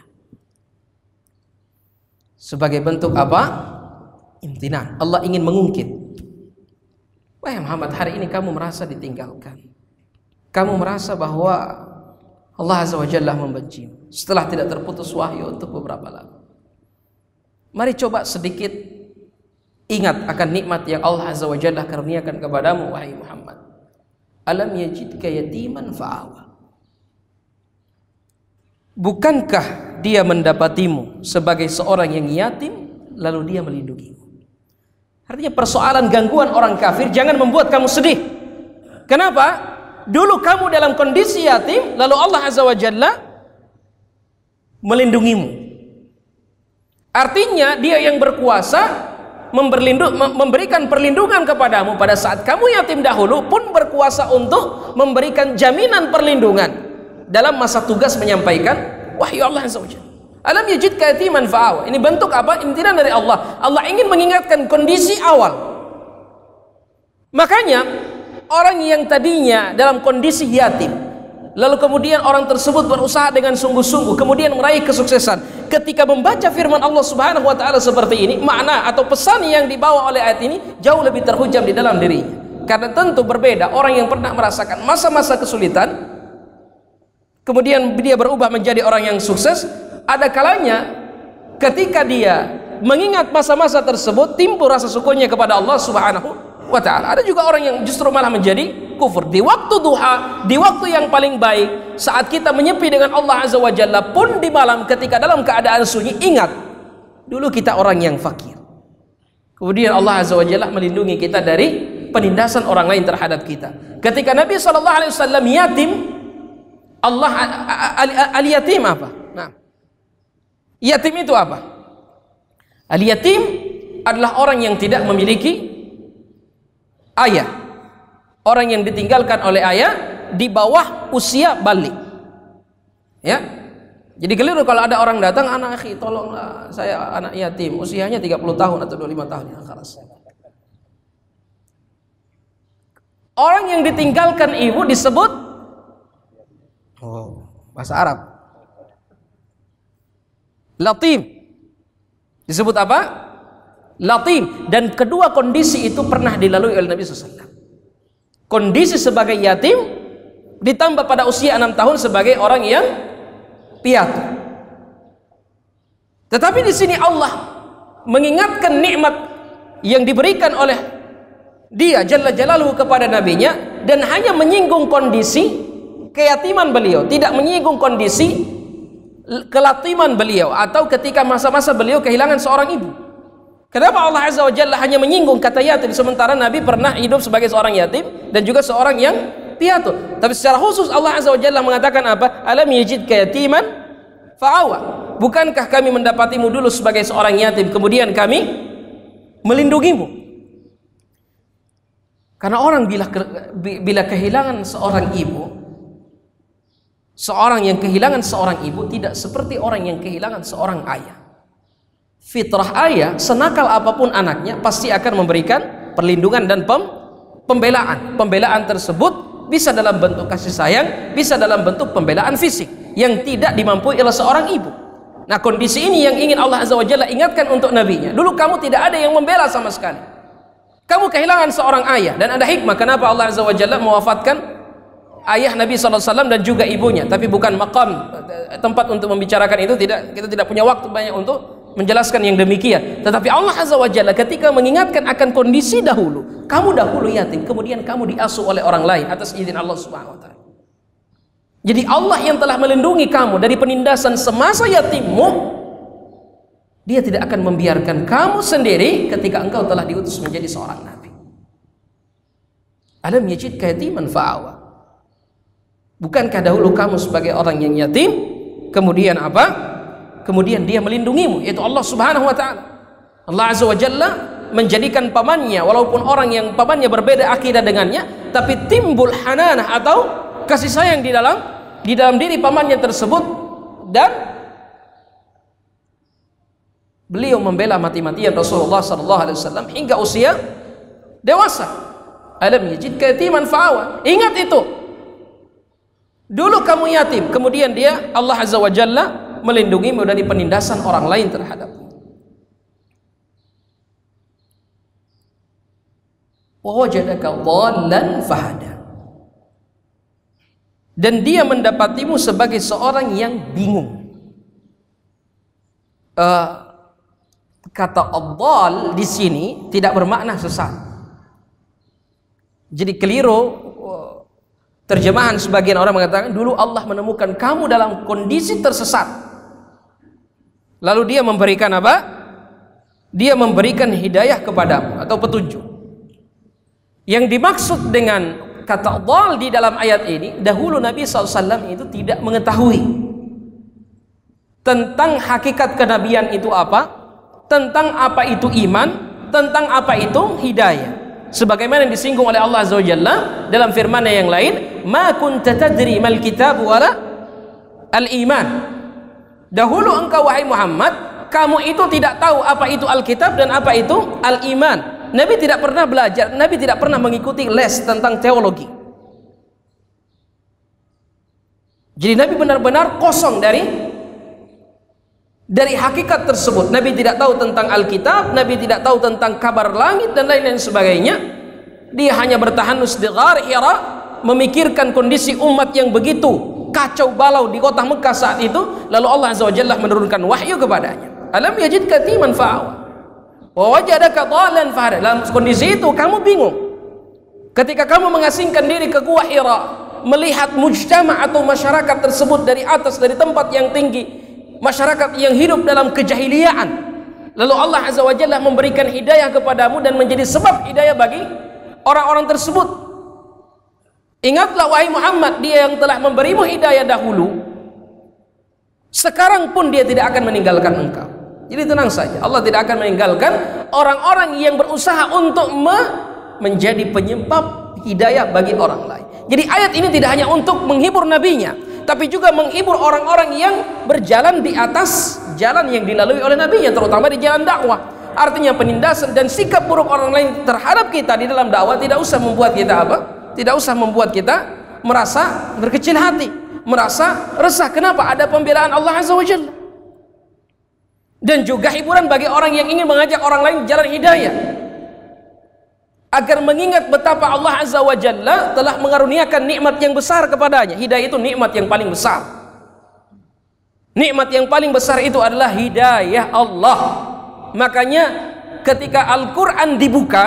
Sebagai bentuk apa? Imtinan. Allah ingin mengungkit. Wahai Muhammad, hari ini kamu merasa ditinggalkan. Kamu merasa bahwa Allah Azza wa Jalla membencimu setelah tidak terputus wahyu untuk beberapa lama. Mari coba sedikit ingat akan nikmat yang Allah Azza wa Jalla karuniakan kepadamu wahai Muhammad. Alam yajidka yatiman fa'awa. Bukankah dia mendapatimu sebagai seorang yang yatim lalu dia melindungimu? Artinya persoalan gangguan orang kafir jangan membuat kamu sedih. Kenapa? Dulu kamu dalam kondisi yatim lalu Allah Azza wa Jalla melindungimu. Artinya dia yang berkuasa memberikan perlindungan kepadamu pada saat kamu yatim dahulu pun berkuasa untuk memberikan jaminan perlindungan dalam masa tugas menyampaikan wahyu Allah Azza wa Jalla. Alam yajidka yatiman fa'awa. Ini bentuk apa? Imtinan dari Allah. Allah ingin mengingatkan kondisi awal. Makanya orang yang tadinya dalam kondisi yatim lalu kemudian orang tersebut berusaha dengan sungguh-sungguh kemudian meraih kesuksesan. Ketika membaca firman Allah Subhanahu wa taala seperti ini, makna atau pesan yang dibawa oleh ayat ini jauh lebih terhujam di dalam dirinya. Karena tentu berbeda orang yang pernah merasakan masa-masa kesulitan kemudian dia berubah menjadi orang yang sukses. Ada kalanya ketika dia mengingat masa-masa tersebut timbul rasa syukurnya kepada Allah Subhanahu wa taala. Ada juga orang yang justru malah menjadi kufur. Di waktu duha, di waktu yang paling baik, saat kita menyepi dengan Allah Azza wa Jalla pun di malam ketika dalam keadaan sunyi, ingat dulu kita orang yang fakir. Kemudian Allah Azza wa Jalla melindungi kita dari penindasan orang lain terhadap kita. Ketika Nabi sallallahu alaihi wasallam yatim, Allah al-yatim apa? Nah, yatim itu apa? Al-yatim adalah orang yang tidak memiliki ayah. Orang yang ditinggalkan oleh ayah di bawah usia balik. Ya. Jadi keliru kalau ada orang datang, anak akhi tolonglah saya anak yatim, usianya tiga puluh tahun atau dua puluh lima tahun ya keras. Orang yang ditinggalkan ibu disebut oh, bahasa Arab. Latim. Disebut apa? Latim. Dan kedua kondisi itu pernah dilalui oleh Nabi sallallahu alaihi wasallam. Kondisi sebagai yatim ditambah pada usia enam tahun sebagai orang yang piatu. Tetapi di sini Allah mengingatkan nikmat yang diberikan oleh Dia Jalla Jalaluhu kepada nabinya dan hanya menyinggung kondisi keyatiman beliau, tidak menyinggung kondisi kelatiman beliau atau ketika masa-masa beliau kehilangan seorang ibu. Kenapa Allah Azza wa Jalla hanya menyinggung kata yatim sementara Nabi pernah hidup sebagai seorang yatim dan juga seorang yang piatu? Tapi secara khusus Allah Azza wa Jalla mengatakan apa? Alam yajidka yatiman fa'awa. Bukankah kami mendapatimu dulu sebagai seorang yatim kemudian kami melindungimu? Karena orang bila bila kehilangan seorang ibu Seorang yang kehilangan seorang ibu tidak seperti orang yang kehilangan seorang ayah. Fitrah ayah, senakal apapun anaknya, pasti akan memberikan perlindungan dan pem pembelaan. Pembelaan tersebut bisa dalam bentuk kasih sayang, bisa dalam bentuk pembelaan fisik yang tidak dimampui oleh seorang ibu. Nah, kondisi ini yang ingin Allah Azza wa Jalla ingatkan untuk nabinya. Dulu kamu tidak ada yang membela sama sekali. Kamu kehilangan seorang ayah, dan ada hikmah kenapa Allah Azza wa Jalla mewafatkan ayah Nabi shallallahu alaihi wasallam dan juga ibunya, tapi bukan maqam tempat untuk membicarakan itu, tidak, kita tidak punya waktu banyak untuk menjelaskan yang demikian. Tetapi Allah Azza wa Jalla ketika mengingatkan akan kondisi dahulu, kamu dahulu yatim, kemudian kamu diasuh oleh orang lain atas izin Allah Subhanahu wa taala. Jadi Allah yang telah melindungi kamu dari penindasan semasa yatimmu, Dia tidak akan membiarkan kamu sendiri ketika engkau telah diutus menjadi seorang nabi. Alam yajidka yatiman fa'awa. Bukankah dahulu kamu sebagai orang yang yatim, kemudian apa? Kemudian Dia melindungimu, yaitu Allah Subhanahu wa taala. Allah Azza wa Jalla menjadikan pamannya, walaupun orang yang pamannya berbeda akidah dengannya, tapi timbul hananah atau kasih sayang di dalam di dalam diri pamannya tersebut, dan beliau membela mati-matian Rasulullah sallallahu alaihi wasallam hingga usia dewasa. Alam yajidka yatiman fa'awa. Ingat itu. Dulu kamu yatim, kemudian Dia, Allah Azza wa Jalla, melindungimu dari penindasan orang lain terhadapmu. Wa wajadaka dhallan fahada. Dan Dia mendapatimu sebagai seorang yang bingung. Uh, kata ad-dhal di sini tidak bermakna sesat. Jadi keliru terjemahan sebagian orang mengatakan dulu Allah menemukan kamu dalam kondisi tersesat, lalu Dia memberikan apa? Dia memberikan hidayah kepadamu atau petunjuk. Yang dimaksud dengan kata dhal di dalam ayat ini, dahulu Nabi shallallahu alaihi wasallam itu tidak mengetahui tentang hakikat kenabian itu apa, tentang apa itu iman, tentang apa itu hidayah. Sebagaimana yang disinggung oleh Allah Azza wa Jalla dalam firman-Nya yang lain, ma kunta tadri mal kitab wala al iman. Dahulu engkau wahai Muhammad, kamu itu tidak tahu apa itu Alkitab dan apa itu al-iman. Nabi tidak pernah belajar, Nabi tidak pernah mengikuti les tentang teologi. Jadi Nabi benar-benar kosong dari dari hakikat tersebut. Nabi tidak tahu tentang Alkitab, Nabi tidak tahu tentang kabar langit dan lain-lain sebagainya. Dia hanya bertahanus di Ghar Hira, memikirkan kondisi umat yang begitu kacau balau di kota Mekah saat itu. Lalu Allah Azza wa Jalla menurunkan wahyu kepadanya. Alam yajidka yatiman fa'awa wa wajadaka dhallan fahada. Dalam kondisi itu kamu bingung. Ketika kamu mengasingkan diri ke Gua Hira, melihat mujtama atau masyarakat tersebut dari atas, dari tempat yang tinggi, masyarakat yang hidup dalam kejahiliaan, lalu Allah Azza wa Jalla memberikan hidayah kepadamu dan menjadi sebab hidayah bagi orang-orang tersebut. Ingatlah wahai Muhammad, Dia yang telah memberimu hidayah dahulu, sekarang pun Dia tidak akan meninggalkan engkau. Jadi tenang saja, Allah tidak akan meninggalkan orang-orang yang berusaha untuk me menjadi penyebab hidayah bagi orang lain. Jadi ayat ini tidak hanya untuk menghibur nabinya, tapi juga menghibur orang-orang yang berjalan di atas jalan yang dilalui oleh nabinya, terutama di jalan dakwah. Artinya penindasan dan sikap buruk orang lain terhadap kita di dalam dakwah tidak usah membuat kita apa? Tidak usah membuat kita merasa berkecil hati, merasa resah. Kenapa? Ada pembelaan Allah Azza wa Jalla. Dan juga hiburan bagi orang yang ingin mengajak orang lain jalan hidayah, agar mengingat betapa Allah Azza wa Jalla telah mengaruniakan nikmat yang besar kepadanya. Hidayah itu nikmat yang paling besar. Nikmat yang paling besar itu adalah hidayah Allah. Makanya ketika Al-Quran dibuka,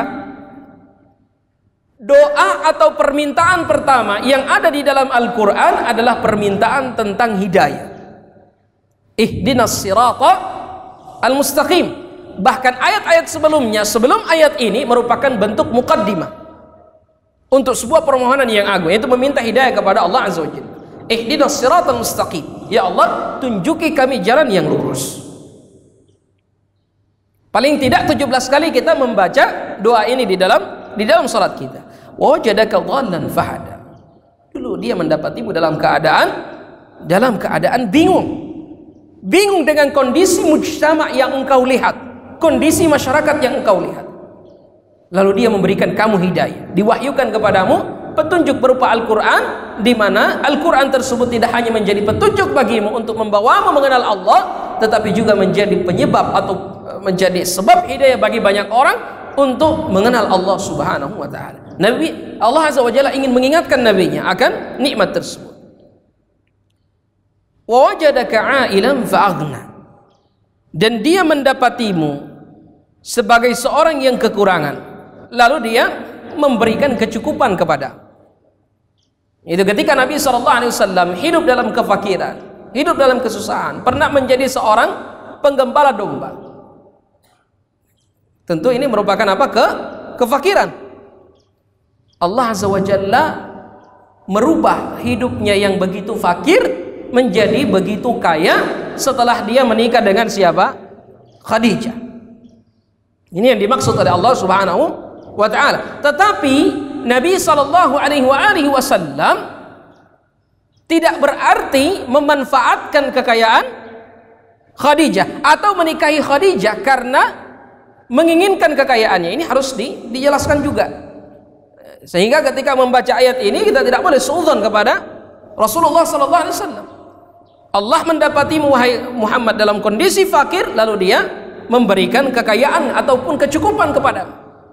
doa atau permintaan pertama yang ada di dalam Al-Quran adalah permintaan tentang hidayah. Ihdinas sirata al-mustaqim. Bahkan ayat-ayat sebelumnya, sebelum ayat ini, merupakan bentuk muqaddimah untuk sebuah permohonan yang agung, yaitu meminta hidayah kepada Allah Azza wa Jalla. Ihdinas siratal mustaqim. Ya Allah, tunjuki kami jalan yang lurus. Paling tidak tujuh belas kali kita membaca doa ini di dalam di dalam salat kita. Wajadaka dhallan fahada. Dulu Dia mendapatimu dalam keadaan dalam keadaan bingung. Bingung dengan kondisi mujtama' yang engkau lihat, kondisi masyarakat yang engkau lihat. Lalu dia memberikan kamu hidayah, diwahyukan kepadamu petunjuk berupa Al-Quran, di mana Al-Quran tersebut tidak hanya menjadi petunjuk bagimu untuk membawamu mengenal Allah, tetapi juga menjadi penyebab atau menjadi sebab hidayah bagi banyak orang untuk mengenal Allah Subhanahu wa taala. Nabi Allah Azza wa Jalla ingin mengingatkan nabinya akan nikmat tersebut. Wa wajadaka 'ailan fa'aghna. Dan dia mendapatimu sebagai seorang yang kekurangan, lalu dia memberikan kecukupan kepada. Itu ketika Nabi shallallahu alaihi wasallam hidup dalam kefakiran, hidup dalam kesusahan, pernah menjadi seorang penggembala domba. Tentu ini merupakan apa? Ke kefakiran. Allah Azza wa Jalla merubah hidupnya yang begitu fakir menjadi begitu kaya setelah dia menikah dengan siapa? Khadijah. Ini yang dimaksud oleh Allah Subhanahu wa taala. Tetapi Nabi sallallahu alaihi wasallam tidak berarti memanfaatkan kekayaan Khadijah atau menikahi Khadijah karena menginginkan kekayaannya. Ini harus di, dijelaskan juga. Sehingga ketika membaca ayat ini kita tidak boleh suudzon kepada Rasulullah sallallahu alaihi wasallam. Allah mendapati Muhammad dalam kondisi fakir, lalu dia memberikan kekayaan ataupun kecukupan kepada.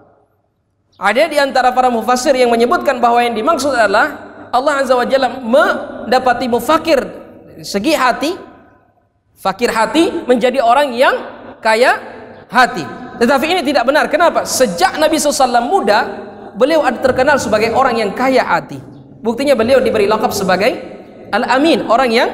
Ada di antara para mufassir yang menyebutkan bahwa yang dimaksud adalah Allah Azza wa Jalla mendapati mufakir segi hati, fakir hati menjadi orang yang kaya hati. Tetapi ini tidak benar. Kenapa? Sejak Nabi shallallahu alaihi wasallam muda, beliau ada terkenal sebagai orang yang kaya hati. Buktinya beliau diberi lakab sebagai Al-Amin, orang yang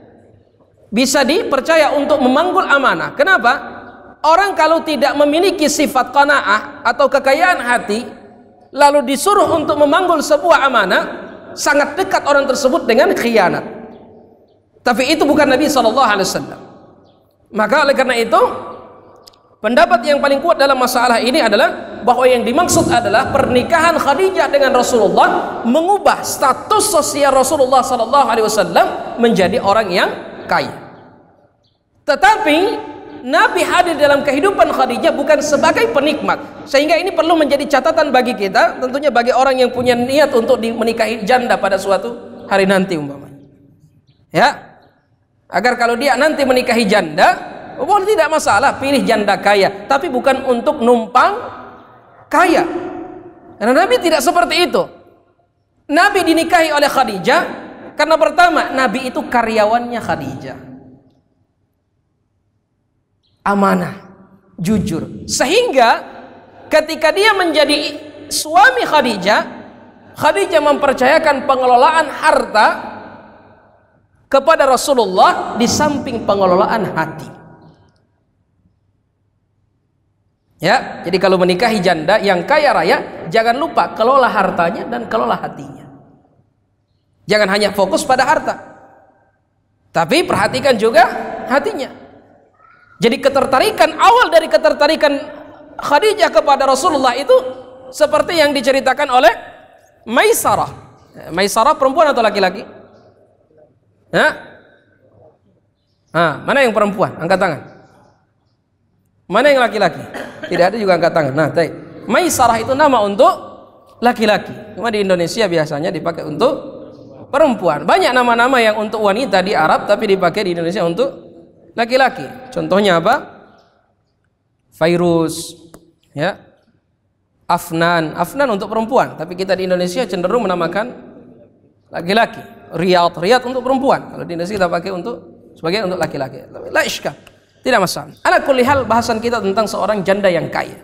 bisa dipercaya untuk memanggul amanah. Kenapa? Orang kalau tidak memiliki sifat qanaah atau kekayaan hati, lalu disuruh untuk memanggul sebuah amanah, sangat dekat orang tersebut dengan khianat. Tapi itu bukan Nabi shallallahu alaihi wasallam. Maka oleh karena itu, pendapat yang paling kuat dalam masalah ini adalah bahwa yang dimaksud adalah pernikahan Khadijah dengan Rasulullah mengubah status sosial Rasulullah shallallahu alaihi wasallam menjadi orang yang kaya. Tetapi Nabi hadir dalam kehidupan Khadijah bukan sebagai penikmat, sehingga ini perlu menjadi catatan bagi kita, tentunya bagi orang yang punya niat untuk menikahi janda pada suatu hari nanti umpamanya. Ya, agar kalau dia nanti menikahi janda, boleh tidak masalah pilih janda kaya, tapi bukan untuk numpang kaya. Karena Nabi tidak seperti itu. Nabi dinikahi oleh Khadijah karena pertama, Nabi itu karyawannya Khadijah, amanah, jujur, sehingga ketika dia menjadi suami Khadijah, Khadijah mempercayakan pengelolaan harta kepada Rasulullah di samping pengelolaan hati. Ya, jadi kalau menikahi janda yang kaya raya, jangan lupa kelola hartanya dan kelola hatinya. Jangan hanya fokus pada harta, tapi perhatikan juga hatinya. Jadi ketertarikan awal dari ketertarikan Khadijah kepada Rasulullah itu seperti yang diceritakan oleh Maisarah. Maisarah perempuan atau laki-laki? Hah? Ah, mana yang perempuan? Angkat tangan. Mana yang laki-laki? Tidak ada juga angkat tangan. Nah, baik. Maisarah itu nama untuk laki-laki. Cuma di Indonesia biasanya dipakai untuk perempuan. Banyak nama-nama yang untuk wanita di Arab tapi dipakai di Indonesia untuk laki-laki. Contohnya apa? Fairuz, ya. Afnan. Afnan untuk perempuan, tapi kita di Indonesia cenderung menamakan laki-laki. Riyad, Riyad untuk perempuan. Kalau di Indonesia kita pakai untuk sebagian untuk laki-laki. La iskal. Tidak masalah. Ala kulli hal, bahasan kita tentang seorang janda yang kaya.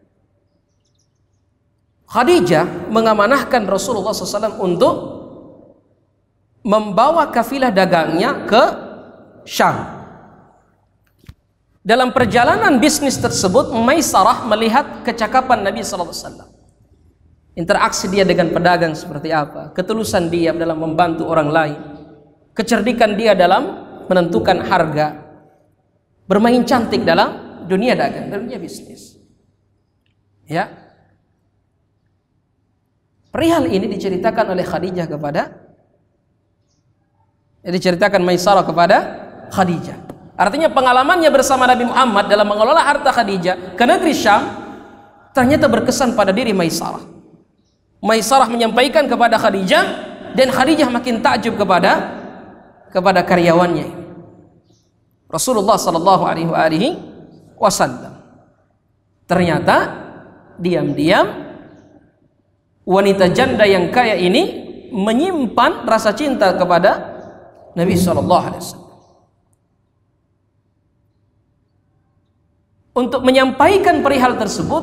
Khadijah mengamanahkan Rasulullah shallallahu alaihi wasallam untuk membawa kafilah dagangnya ke Syam. Dalam perjalanan bisnis tersebut, Maisarah melihat kecakapan Nabi shallallahu alaihi wasallam. Interaksi dia dengan pedagang seperti apa, ketulusan dia dalam membantu orang lain, kecerdikan dia dalam menentukan harga, bermain cantik dalam dunia dagang, dunia bisnis. Ya. Perihal ini diceritakan oleh Khadijah kepada Jadi ceritakan Maisarah kepada Khadijah. Artinya pengalamannya bersama Nabi Muhammad dalam mengelola harta Khadijah ke negeri Syam ternyata berkesan pada diri Maisarah. Maisarah menyampaikan kepada Khadijah dan Khadijah makin takjub kepada kepada karyawannya. Rasulullah sallallahu alaihi wasallam. Ternyata diam-diam wanita janda yang kaya ini menyimpan rasa cinta kepada Nabi sallallahu alaihi wasallam. Untuk menyampaikan perihal tersebut,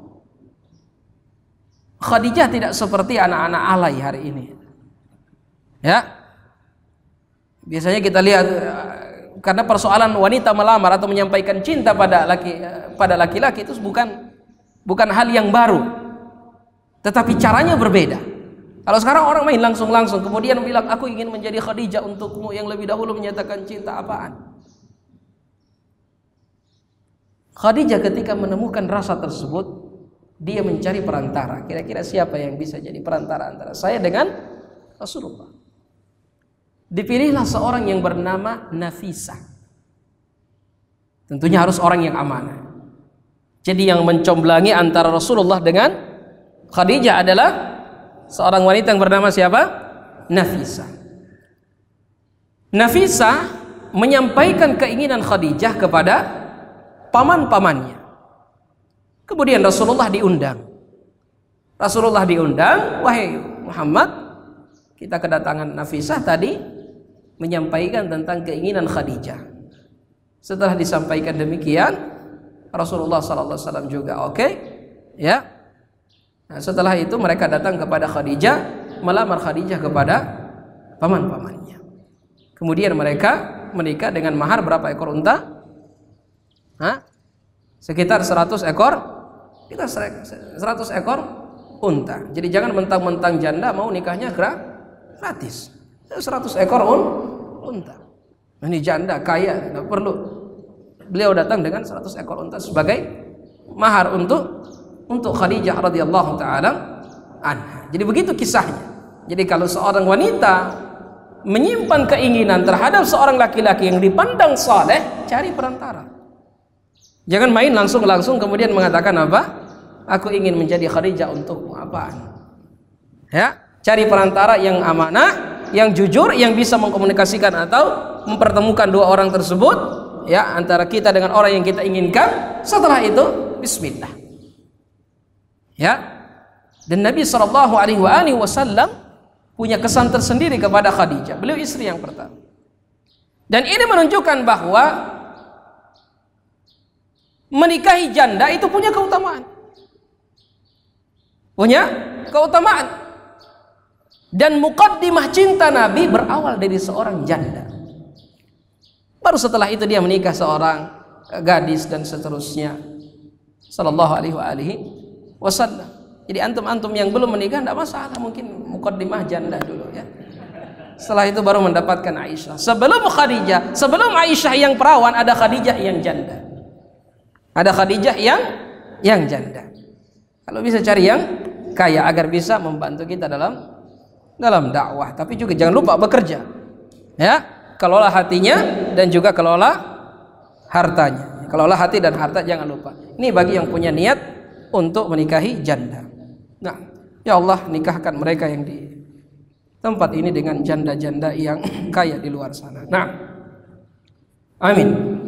Khadijah tidak seperti anak-anak alay hari ini. Ya, biasanya kita lihat karena persoalan wanita melamar atau menyampaikan cinta pada laki pada laki-laki itu bukan bukan hal yang baru, tetapi caranya berbeda. Kalau sekarang orang main langsung-langsung, kemudian bilang aku ingin menjadi Khadijah untukmu, yang lebih dahulu menyatakan cinta. Apaan? Khadijah ketika menemukan rasa tersebut, dia mencari perantara. Kira-kira siapa yang bisa jadi perantara antara saya dengan Rasulullah? Dipilihlah seorang yang bernama Nafisah. Tentunya harus orang yang amanah. Jadi yang mencomblangi antara Rasulullah dengan Khadijah adalah seorang wanita yang bernama siapa? Nafisah. Nafisah menyampaikan keinginan Khadijah kepada paman-pamannya. Kemudian Rasulullah diundang. Rasulullah diundang, wahai Muhammad, kita kedatangan Nafisah tadi menyampaikan tentang keinginan Khadijah. Setelah disampaikan demikian, Rasulullah sallallahu alaihi wasallam juga oke, okay, ya. Nah, setelah itu mereka datang kepada Khadijah, melamar Khadijah kepada paman-pamannya. Kemudian mereka menikah dengan mahar berapa ekor unta? Hah? Sekitar seratus ekor. Kita seratus ekor unta. Jadi jangan mentang-mentang janda mau nikahnya gratis. seratus ekor un, unta. Ini janda kaya, tidak perlu. Beliau datang dengan seratus ekor unta sebagai mahar untuk untuk Khadijah radhiyallahu taala anha. Jadi begitu kisahnya. Jadi kalau seorang wanita menyimpan keinginan terhadap seorang laki-laki yang dipandang saleh, cari perantara. Jangan main langsung-langsung kemudian mengatakan apa? Aku ingin menjadi Khadijah untukmu. Apaan? Ya, cari perantara yang amanah, yang jujur, yang bisa mengkomunikasikan atau mempertemukan dua orang tersebut, ya, antara kita dengan orang yang kita inginkan. Setelah itu, bismillah. Ya. Dan Nabi sallallahu alaihi wasallam punya kesan tersendiri kepada Khadijah. Beliau istri yang pertama. Dan ini menunjukkan bahwa menikahi janda itu punya keutamaan. Punya keutamaan. Dan muqaddimah cinta Nabi berawal dari seorang janda. Baru setelah itu dia menikah seorang gadis dan seterusnya. Sallallahu alaihi wasallam. Jadi antum-antum yang belum menikah tidak masalah, mungkin muqaddimah janda dulu ya. Setelah itu baru mendapatkan Aisyah. Sebelum Khadijah, sebelum Aisyah yang perawan, ada Khadijah yang janda. Ada Khadijah yang yang janda. Kalau bisa cari yang kaya agar bisa membantu kita dalam dalam dakwah, tapi juga jangan lupa bekerja. Ya, kelola hatinya dan juga kelola hartanya. Kelola hati dan harta jangan lupa. Ini bagi yang punya niat untuk menikahi janda. Nah, ya Allah, nikahkan mereka yang di tempat ini dengan janda-janda yang kaya di luar sana. Nah, amin.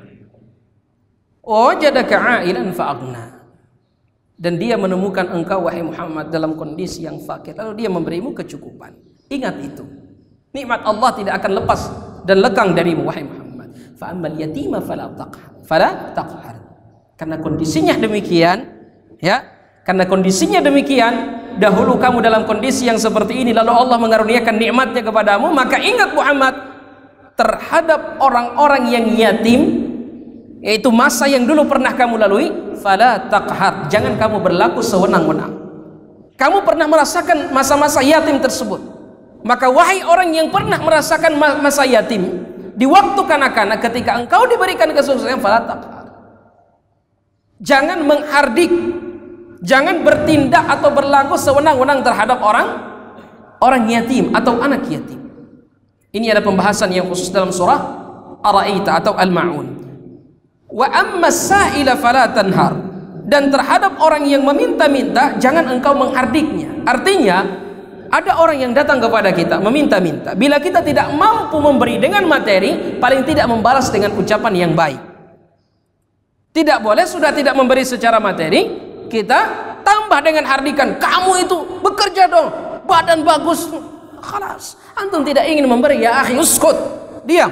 Wajadaka 'ailan fa'aghna. Dan dia menemukan engkau wahai Muhammad dalam kondisi yang fakir, lalu dia memberimu kecukupan. Ingat itu. Nikmat Allah tidak akan lepas dan lekang darimu wahai Muhammad. Fa ammal yatima fala taqhar. Fala taqhar. Karena kondisinya demikian, ya. Karena kondisinya demikian, dahulu kamu dalam kondisi yang seperti ini, lalu Allah mengaruniakan nikmatnya kepadamu, maka ingat Muhammad terhadap orang-orang yang yatim, yaitu masa yang dulu pernah kamu lalui, fala taqhar, jangan kamu berlaku sewenang-wenang. Kamu pernah merasakan masa-masa yatim tersebut, maka wahai orang yang pernah merasakan masa yatim di waktu kanak-kanak, ketika engkau diberikan kesuksesan, fala taqhar, jangan menghardik, jangan bertindak atau berlaku sewenang-wenang terhadap orang orang yatim atau anak yatim. Ini ada pembahasan yang khusus dalam surah Ar-Ra'ita atau Al-Ma'un. Wa amma sa'ila fala tanhar. Dan terhadap orang yang meminta-minta, jangan engkau menghardiknya. Artinya, ada orang yang datang kepada kita meminta-minta. Bila kita tidak mampu memberi dengan materi, paling tidak membalas dengan ucapan yang baik. Tidak boleh sudah tidak memberi secara materi, kita tambah dengan hardikan. Kamu itu bekerja dong, badan bagus. Khalas, antum tidak ingin memberi, ya akhi, uskut, diam.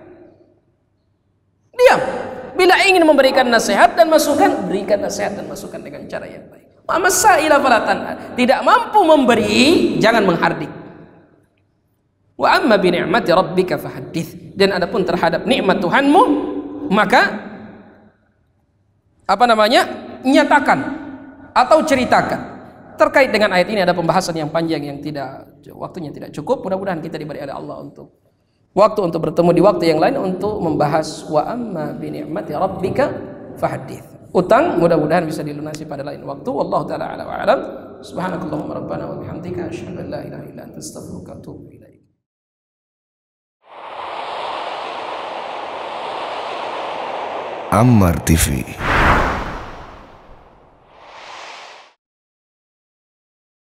Diam. Bila ingin memberikan nasihat dan masukan, berikan nasihat dan masukan dengan cara yang baik. Wa masaila falatan. Tidak mampu memberi, jangan menghardik. Wa amma bi ni'mati rabbika fahaddits. Dan adapun terhadap nikmat Tuhanmu, maka apa namanya? Nyatakan atau ceritakan. Terkait dengan ayat ini ada pembahasan yang panjang yang tidak waktunya tidak cukup. Mudah-mudahan kita diberi oleh Allah untuk waktu untuk bertemu di waktu yang lain untuk membahas wa amma bi ni'mati rabbika fahaddits. Utang mudah-mudahan bisa dilunasi pada lain waktu. Wallahu taala ala wa alam. Subhanakallahumma rabbana wa bihamdika asyhadu an la ilaha illa anta astaghfiruka wa atubu ilaik. Ammar T V.